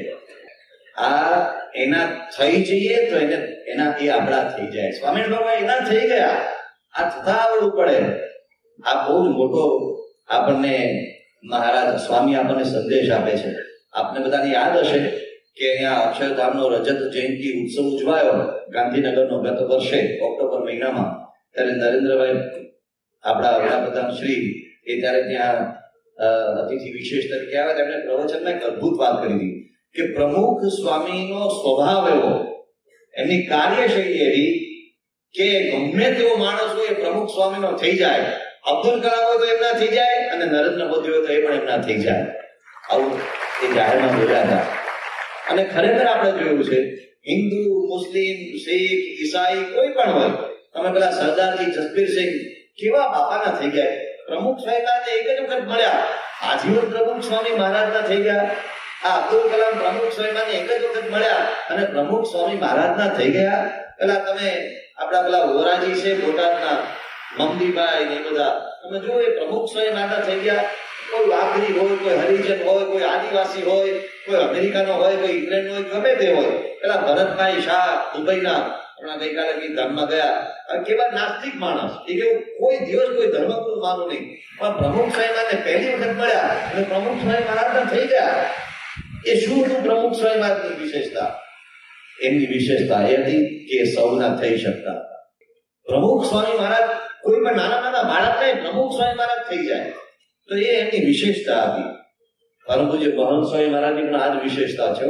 આ એના થઈ જઈએ તો એને એનાથી આપણા થઈ જાય. સ્વામી બાબા એના થઈ ગયા, આ થતા આવડવું પડે. આ બહુ જ મોટો આપણને મહારાજ સ્વામી આપણને સંદેશ આપે છે. આપને બધાને યાદ હશે કે અહીંયા અક્ષરધામનો રજત જયંતિ ઉત્સવ ઉજવાયો ગાંધીનગરનો ગત વર્ષે ઓક્ટોબર મહિનામાં. ત્યારે નરેન્દ્રભાઈ આપણા વડાપ્રધાન શ્રી એ ત્યારે ત્યાં અતિથિ વિશેષ તરીકે આવ્યા. તેમણે પ્રવચનમાં એક અદભુત વાત કરી હતી કે પ્રમુખ સ્વામીનો સ્વભાવ એવો, એમની કાર્યશૈલી એવી કે ગમે તેવો માણસ હોય એ પ્રમુખ સ્વામીનો થઈ જાય. અબ્દુલ કલામ હોય તો એમના થઈ જાય, અને નરેન્દ્ર મોદી હોય તો એ પણ એમના થઈ જાય. આવું એ જાહેરમાં બોલ્યા હતા. અને ખરેખર આપણે જોયું છે, હિન્દુ, મુસ્લિમ, શીખ, ઈસાઈ કોઈ પણ હોય, તમે પેલા સરદારજી જસબીરસિંહ કેવા બાપાના થઈ ગયા. પ્રમુખ સ્વામીને એક જ વખત મળ્યા, આજીવન પ્રમુખ સ્વામી મહારાજના થઈ ગયા. આ અબ્દુલ કલામ પ્રમુખ સ્વામીને એક જ વખત મળ્યા અને પ્રમુખ સ્વામી મહારાજના થઈ ગયા. પેલા તમે આપણા પેલા વોરાજી છે બોટાદના, મમદીભાઈ ને બધા, તમે જો એ પ્રમુખ સ્વામી મહારાજ થઈ ગયા. કોઈ વાઘરી હોય, કોઈ હરિજન હોય, કોઈ આદિવાસી હોય, કોઈ અમેરિકાનો હોય, કોઈ ઇંગ્લેન્ડ હોય, ગમે તે હોય. પેલા ભરતભાઈ શાહ દુબઈના હમણાં ગઈકાલે કઈ ધામમાં ગયા, કેવા નાસ્તિક માણસ, એ કેવું કોઈ દિવસ કોઈ ધર્મનું માનું નહીં, પણ પ્રમુખ સ્વામી મહારાજને પહેલી વખત મળ્યા અને પ્રમુખ સ્વામી મહારાજના થઈ ગયા. એ શું હતું પ્રમુખ સ્વામી મહારાજની વિશેષતા? એમની વિશેષતા એ હતી કે સૌના થઈ શકતા. પ્રમુખ સ્વામી મહારાજ કોઈ પણ નાના નાના બાળકને પ્રમુખ સ્વામી મહારાજ થઈ જાય, તો એ એમની વિશેષતા હતી. પરમ પૂજ્ય મહંત સ્વામી મહારાજની પણ આ જ વિશેષતા છે.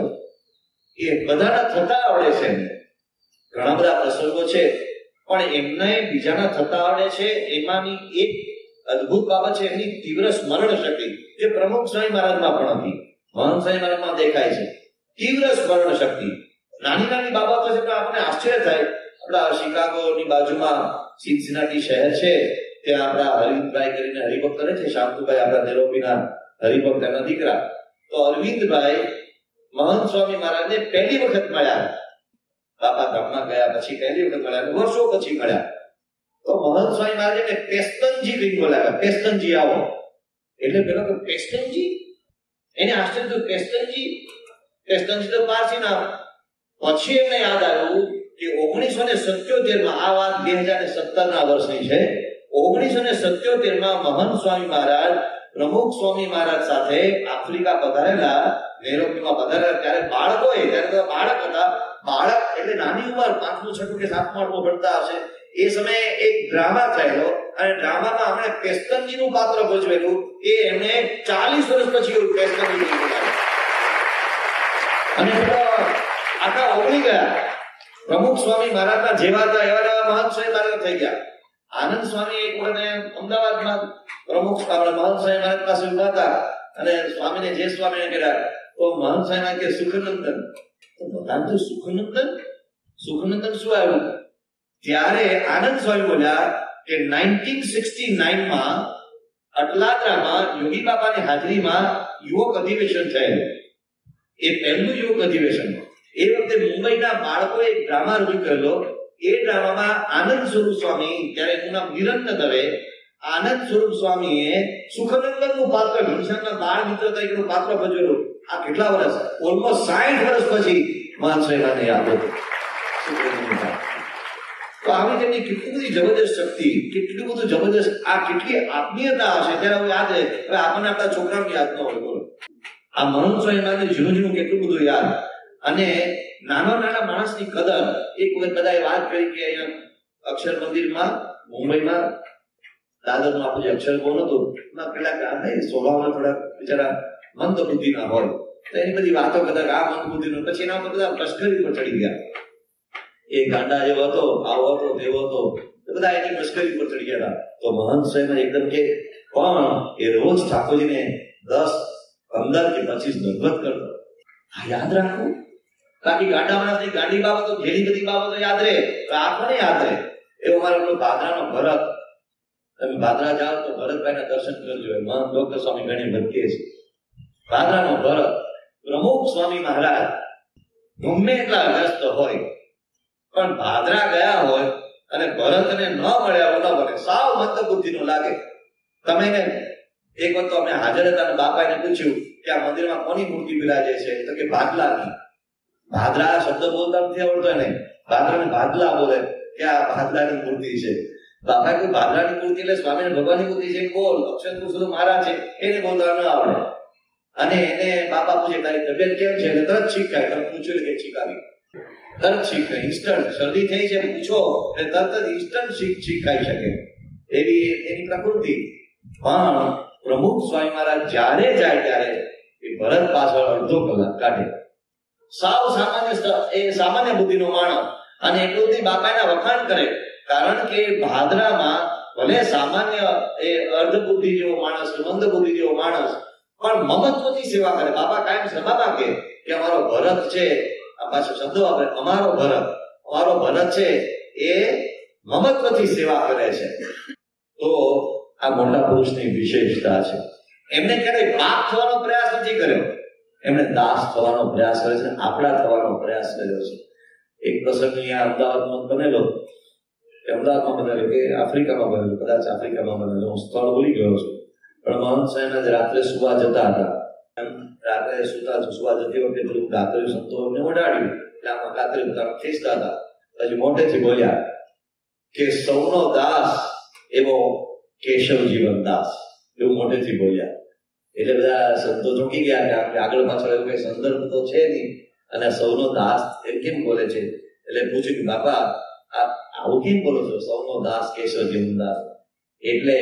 એ બધાના થતા આવડે છે, ઘણા બધા પ્રસંગો છે, પણ એમને બીજાના થતા આવડે છે. એમાંની એક અદભુત બાબત છે એમની તીવ્ર સ્મરણ શક્તિ, જે પ્રમુખ સ્વામી મહારાજમાં પણ હતી, મહંત સ્વામી મહારાજમાં દેખાય છે. તીવ્ર સ્મરણ શક્તિ. નાની નાની બાબતો છે, પણ આપણને આશ્ચર્ય થાય. આપણા શિકાગોની બાજુમાં સિન્સિનાટી શહેર છે, ત્યાં આપણા અરવિંદભાઈ કરીને હરિભક્ત રહે છે, શાંતુભાઈ આપણા દેરોપીના હરિભક્ત એના દીકરા. તો અરવિંદભાઈ મહંત સ્વામી મહારાજને પહેલી વખત મળ્યા. બાપા ધામમાં ગયા પછી પહેલી વખત મળ્યા, વર્ષો પછી મળ્યા. તો મહંત સ્વામી મહારાજે પેસ્તનજી કઈ બોલાવ્યા, પેસ્તનજી આવો. એટલે પેલા તો પેસ્તનજી, એને આશ્ચર્ય થયું, પેસ્તનજી પેસ્તનજી તો પારસી નામ. પછી એમને યાદ આવ્યું કે ઓગણીસો ને સત્યોતેર માં, આ વાત બે હજાર સત્તર ના વર્ષની છે, ઓગણીસો ને સત્યોતેર માં મહંત સ્વામી મહારાજ પ્રમુખ સ્વામી મહારાજ સાથે આફ્રિકા પધારેલા, નૈરોબીમાં પધારેલા. ત્યારે બાળકો એ ત્યારે તો બાળક હતા, બાળક એટલે નાની ઉંમર, પાંચમું છઠ્ઠું કે સાતમું આઠમું ભણતા હશે. એ સમયે એક ડ્રામા થયેલો અને ડ્રામામાં આપણે પેસ્તનજી નું પાત્ર ભજવેલું. એ એમણે ચાલીસ વર્ષ પછી પેસ્તનજી અને આખા ઓગળી ગયા. પ્રમુખ સ્વામી મહારાજના જેવા હતા એવા એવા મહંત સ્વામી મહારાજ થઈ ગયા. આનંદ સ્વામી એક વખત અમદાવાદમાં પ્રમુખ મહંત સ્વામી મહારાજ પાસે ઉભા હતા અને સ્વામીને જે સ્વામીને કર્યા, તો મહંત સ્વામી કે સુખનંદન. તો ભગવાન તો સુખનંદન, સુખનંદન શું આવ્યું? ત્યારે આનંદ સ્વામી બોલ્યા કે નાઇન્ટીન સિક્સટી નાઇન માં અટલાદરામાં યોગી બાપાની હાજરીમાં યુવક અધિવેશન થયેલું. એ પહેલું યુવક અધિવેશન. એ વખતે મુંબઈના બાળકોએ એક ડ્રામા રજૂ કરેલો. એ ડ્રામામાં આનંદ સ્વરૂપ સ્વામી, ત્યારે એનું નામ નિરંતર દવે, આનંદ સ્વરૂપ સ્વામીએ સુખનંદનનું પાત્ર, ઘનશ્યામના બાળ મિત્ર તરીકેનું પાત્ર ભજવેલું. આ કેટલા વર્ષ? ઓલમોસ્ટ સાઠ વર્ષ પછી મહંત સ્વામીને યાદ હતું. તો આવી તેમની કેટલી બધી જબરદસ્ત શક્તિ, કેટલું બધું જબરદસ્ત, આ કેટલી આત્મીયતા હશે. ત્યારે હવે યાદ રહે. હવે આપણને આપણા છોકરાને યાદ ન હોય. બોલો, આ મહંત સ્વામી માટે ઝીણું ઝીણું કેટલું બધું યાદ. અને નાના નાના માણસની કદર. એક વખત બધાએ વાત કરી કે અહીંયા અક્ષર મંદિરમાં મુંબઈમાં દાદરનું આપણું જે અક્ષર ભવન હતું, એમાં પેલા ગાંધા સ્વભાવમાં થોડા બિચારા મંદ બુદ્ધિના હોય, તો એની બધી વાતો કરતા આ મંદ બુદ્ધિનો. પછી એના પર બધા મશ્કરી પર ચડી ગયા. એ ગાંડા જેવો હતો, આવો હતો, તેવો હતો, બધા એની મશ્કરી પર ચડી ગયા. તો મહંત સ્વામી એકદમ કે પણ એ રોજ ઠાકોરજીને દસ પંદર કે પચીસ દંડવત કરતો. આ યાદ રાખવું. બાકી ગાંડા માણસની ગાંડી બાબતો, ઘેરી બધી બાબતો યાદ રહે, તો આ કોને યાદ રહે? એવો અમારો ભાદરાનો ભરત. તમે ભાદરા જાઓ તો ભરતભાઈના દર્શન કરજો. મહંત ડોક્ટર સ્વામી ઘણી ભક્તિ છે. ભાદરાનો ભરત પ્રમુખ સ્વામી મહારાજ ગમે એટલા વ્યસ્ત હોય, પણ ભાદરા ગયા હોય અને ભરતને ન મળ્યા ન બને, સાવ મંદ બુદ્ધિનું લાગે. તમે એક વખત અમે હાજર હતા અને બાપાને પૂછ્યું કે આ મંદિરમાં કોની મૂર્તિ બિરાજે છે? તો કે ભાદલાની. ભાદરા શબ્દ બોલતા નથી આવડતો એને, ભાદરાને ભાદલા બોલે કે આ ભાદલાની મૂર્તિ છે. બાપા કોઈ ભાદરાની મૂર્તિ એટલે સ્વામી ભગવાનની મૂર્તિ છે બોલ, અક્ષર પુરુષ મારા છે, એને બોલતા ન આવડે. અને એને બાપા પૂછે તારી તબિયત કેમ છે? એટલે તરત છીક ખાય. તમે પૂછ્યું કે છીક આવી, તરત છીક ખાય. ઇન્સ્ટન્ટ શરદી થઈ છે પૂછો એટલે તરત જ ઇન્સ્ટન્ટ છીક છીક ખાઈ શકે, એવી એની પ્રકૃતિ. પણ પ્રમુખ સ્વામી મહારાજ જ્યારે જાય ત્યારે એ ભરત પાછળ અડધો કલાક કાઢે. સાવ સામાન્ય એ સામાન્ય બુદ્ધિનો માણસ, અને એટલું બધી બાપા એના વખાણ કરે. કારણ કે ભાદરામાં ભલે સામાન્ય એ અર્ધ બુદ્ધિ જેવો માણસ, મંદ બુદ્ધિ જેવો માણસ, પણ મમત્વથી સેવા કરે. બાપા કાયમ સભામાં કે અમારો ભરત છે, આ પાછો શબ્દો વાપરે, અમારો ભરત, અમારો ભરત છે એ મમત્વથી સેવા કરે છે. તો આ મોટા પુરુષની વિશેષતા છે. એમને ક્યારેય બાપ થવાનો પ્રયાસ નથી કર્યો, એમણે દાસ થવાનો પ્રયાસ કર્યો છે, આપણા થવાનો પ્રયાસ કર્યો છે. એક પ્રસંગ અહીંયા અમદાવાદમાં બનેલો, અમદાવાદમાં બનેલો કે આફ્રિકામાં બનેલો, કદાચ આફ્રિકામાં બનેલો, હું સ્થળ ભૂલી ગયો છું. પણ મહંત સાહેબ રાત્રે સુવા જતા હતા. રાત્રે સુતા સુવા જતી વખતે પેલું ગાત્રી સંતો અમને ઓડાડ્યું એટલે આમાં ગાત્રી બધા ખેંચતા હતા. પછી મોટેથી બોલ્યા કે સૌનો દાસ એવો કેશવ જીવન દાસ, એવું મોટેથી બોલ્યા. એટલે બધા સંતો ચોંકી ગયા કે આપણે આગળ પાછળ એવું કઈ સંદર્ભ તો છે નહીં, અને સૌનો દાસ એમ કેમ બોલે છે? એટલે પૂછ્યું કે બાપા આ આવું કેમ બોલો છો, સૌનો દાસ કેશવ જીવન દાસ? એટલે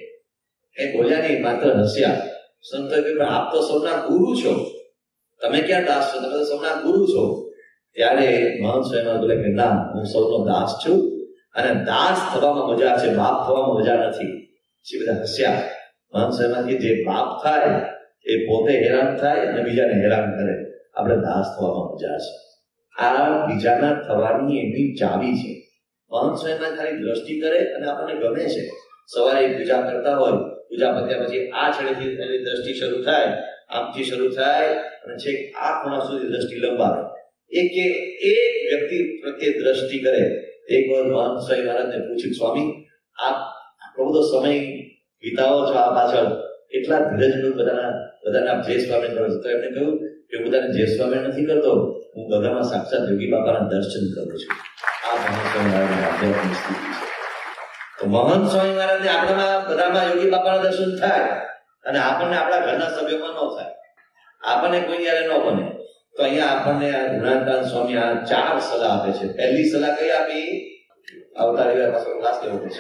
એ બોલ્યા નહીં, માત્ર હસ્યા. સંતો કે આપ તો સૌના ગુરુ છો, તમે ક્યાં દાસ છો, તમે તો સૌના ગુરુ છો. ત્યારે મહંત સ્વામી બોલે કે ના, હું સૌનો દાસ છું, અને દાસ થવામાં મજા છે, બાપ થવામાં મજા નથી. પછી બધા હસ્યા. મહંત સ્વામી જે બાપ થાય એ પોતે હેરાન થાય અને બીજાને હેરાન કરે, આપણે દાસ થવામાં મજા છે. આ બીજાના થવાની એમની ચાવી છે. મહંત સ્વામી ખાલી દ્રષ્ટિ કરે અને આપણને ગમે છે. સવારે પૂજા કરતા હોય, પૂજા પત્યા પછી આ છેડેથી એની દ્રષ્ટિ શરૂ થાય, આમથી શરૂ થાય અને છેક આ ખૂણા સુધી દ્રષ્ટિ લંબાવે. એક એક વ્યક્તિ પ્રત્યે દ્રષ્ટિ કરે. એક વાર મહંત સ્વામી મહારાજને પૂછ્યું, સ્વામી આપ આટલો બધો સમય વિતાવો છો આ પાછળ, એટલા ધીરજનું બધાના બધાના જય સ્વામી કરો છો? તો એમને કહ્યું કે હું બધાને જય સ્વામી નથી કરતો, હું બધામાં સાક્ષાત યોગી બાપાના દર્શન કરું છું. આ મહંત સ્વામી મહારાજની આધ્યાત્મિક સ્થિતિ છે. તો મહંત સ્વામી મહારાજને આપણામાં બધામાં યોગી બાપાના દર્શન થાય, અને આપણને આપણા ઘરના સભ્યોમાં ન થાય, આપણને કોઈ યારે ન બને. તો અહીંયા આપણને ગુણાનંદ સ્વામી આ ચાર સલાહ આપે છે. પહેલી સલાહ કઈ આપી? અવતારી વાર પાછો ક્લાસ લેવો પડશે.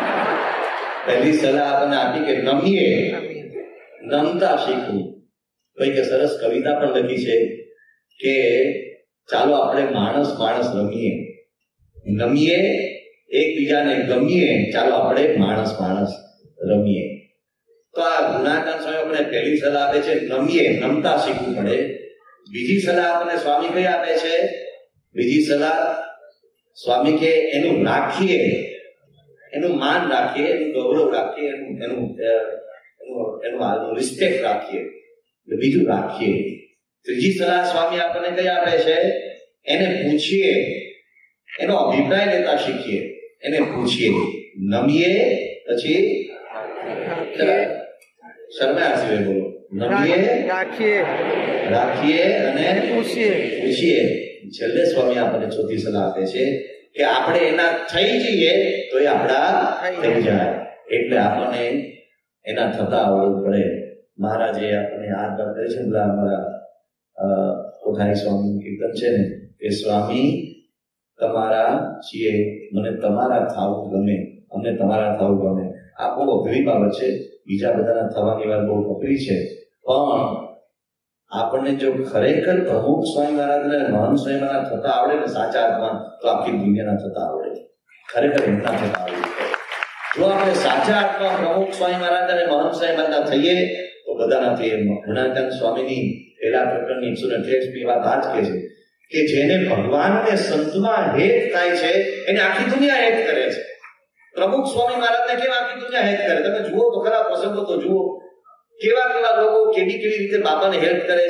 પહેલી સલાહ આપણને આપી કે નમીએ, નમતા શીખવું. કઈ કે સરસ કવિતા પણ લખી છે કે ચાલો આપણે માણસ માણસ રમીએ, નમીએ, એકબીજાને ગમીએ, ચાલો આપણે માણસ માણસ રમીએ. તો આ ગુણાનંદ સ્વામી આપણે પહેલી સલાહ આપે છે, નમીએ, નમતા શીખવું પડે. બીજી સલાહ આપણને સ્વામી કઈ આપે છે? બીજી સલાહ સ્વામી કે એનું રાખીએ, એનું માન રાખીએ, એનું ગૌરવ રાખીએ, એનું એનું એનું એનું રિસ્પેક્ટ રાખીએ, બીજું રાખીએ. ત્રીજી સલાહ સ્વામી આપણને કઈ આપે છે? એને પૂછીએ, એનો અભિપ્રાય લેતા શીખીએ, એને પૂછીએ, નમીએ, પછી શર્મા સિવાય બોલો, નમીએ, રાખીએ, રાખીએ અને પૂછીએ પૂછીએ છેલ્લે સ્વામી આપણને ચોથી સલાહ આપે છે કે આપણે એના થઈ જઈએ તો એ આપણા થઈ જાય. એટલે આપણને એના થતા આવડવું પડે. મહારાજે આપણને આ વાત કરે છે ને, અમારા કોઠારી સ્વામી કીર્તન છે ને કે સ્વામી તમારા છીએ, મને તમારા થવું ગમે, અમને તમારા થવું ગમે. આ બહુ અઘરી બાબત છે. બીજા બધાના થવાની વાત બહુ અઘરી છે, પણ આપણને જો ખરેખર પ્રમુખ સ્વામી મહારાજને મહંત સ્વામી મહારાજ થતા આવડે ને સાચા અર્થમાં, તો આખી દુનિયાના થતા આવડે. ખરેખર એમના થતા આવડે. જો આપણે સાચા અર્થમાં પ્રમુખ સ્વામી મહારાજ અને મહંત સ્વામી મહારાજ થઈએ તો બધાના થઈએ. ગુણાનંદ સ્વામીની પહેલા પ્રકરણની એકસો અઠ્યાવીસમી વાત આ જ કહે છે કે જેને ભગવાન અને સંતમાં હેત થાય છે એને આખી દુનિયા હેત કરે છે. પ્રમુખ સ્વામી મહારાજને કેમ આખી દુનિયા હેત કરે? તમે જુઓ તો ખરા, પ્રસંગો તો જુઓ, કેવા કેવા લોકો કેવી કેવી રીતે બાપાને હેલ્પ કરે છે.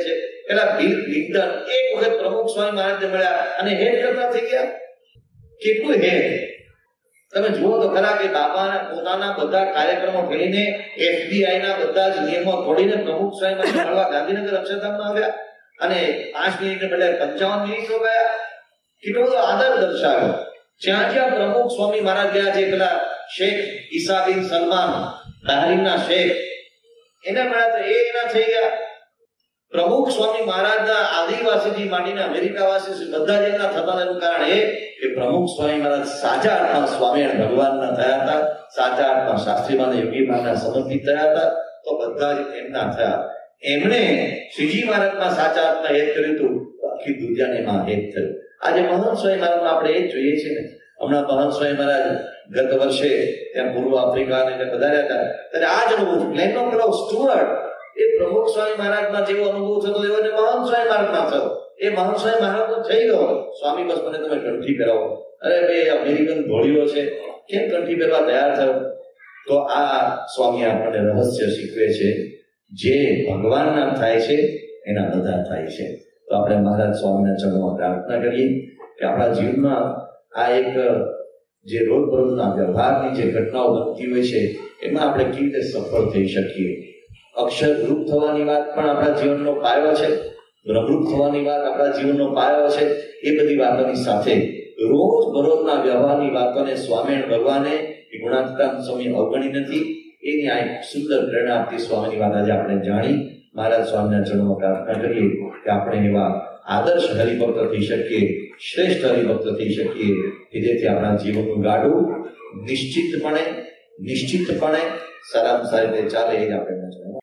પેલા બિલ ક્લિન્ટન એક વખત પ્રમુખ સ્વામી મહારાજને મળ્યા અને હેડ કરતા થઈ ગયા. કેટલું હેડ! તમે જુઓ તો ખરા કે બાપાના પોતાના બધા કાર્યક્રમો ફેરીને એફબીઆઈ ના બધા જ નિયમો તોડીને પ્રમુખ સ્વામી મહારાજને મળવા ગાંધીનગર અક્ષરધામમાં આવ્યા અને પાંચ મિનિટને બદલે પંચાવન મિનિટ રોકાયા. કેટલો બધો આદર દર્શાવ્યો. જ્યાં જ્યાં પ્રમુખ સ્વામી મહારાજ ગયા છે, પેલા શેખ ઈસા બિન સલમાન બહારીનના શેખ, એના મળ્યા તો એ એના થઈ ગયા. પ્રમુખ સ્વામી મહારાજના આદિવાસીથી માંડીને અમેરિકાવાસી બધા જ એમના થતા એનું કારણ એ કે પ્રમુખ સ્વામી મહારાજ સાચા અર્થમાં સ્વામિનારાયણ ભગવાનના થયા હતા, સાચા અર્થમાં શાસ્ત્રીમાન યોગી મહારાજના સમર્પિત થયા હતા, તો બધા જ એમના થયા. એમણે શ્રીજી મહારાજના સાચા અર્થમાં હેત કર્યું હતું, આખી દુનિયાને એમાં હેત થયું. આજે મહંત સ્વામી મહારાજમાં આપણે એ જ જોઈએ છીએ ને. હમણાં મહંત સ્વામી મહારાજ ગત વર્ષે ત્યાં પૂર્વ આફ્રિકા ને પધાર્યા હતા, ત્યારે આ જ અનુભવ પ્લેનનો પેલો સ્ટુઅર્ટ એ પ્રમુખ સ્વામી મહારાજમાં જેવો અનુભવ થતો એવો મહંત સ્વામી મહારાજમાં થયો. એ મહંત સ્વામી મહારાજનો થઈ ગયો. સ્વામી બસ મને તમે કંઠી પહેરાવો. અરે ભાઈ અમેરિકન ઘોડીઓ છે, કેમ કંઠી પહેરવા તૈયાર થયો? તો આ સ્વામી આપણને રહસ્ય શીખવે છે, જે ભગવાનના થાય છે એના બધા થાય છે. તો આપણે મહારાજ સ્વામીના ચરણોમાં પ્રાર્થના કરીએ કે આપણા જીવનમાં આ એક જે રોજબરોજના વ્યવહારની જે ઘટનાઓ બનતી હોય છે એમાં આપણે કેવી રીતે સફળ થઈ શકીએ. અક્ષર રૂપ થવાની વાત પણ આપણા જીવનનો પાયો છે, બ્રહ્મરૂપ થવાની વાત આપણા જીવનનો પાયો છે. એ બધી વાતોની સાથે રોજ બરોજના વ્યવહારની વાતોને સ્વામિનારાયણ ભગવાને ગુણાત્મક સ્વામી અવગણી નથી. એની આ એક સુંદર પ્રેરણા આપતી સ્વામીની વાત આજે આપણે જાણી. મહારાજ સ્વામીના ચરણોમાં પ્રાર્થના કરીએ કે આપણે એવા આદર્શ હરિભક્ત થઈ શકીએ, શ્રેષ્ઠ હરિભક્ત થઈ શકીએ કે જેથી આપણા જીવનનું ગાડું નિશ્ચિતપણે નિશ્ચિતપણે સારામાં સારી રીતે ચાલે. એ જ આપણે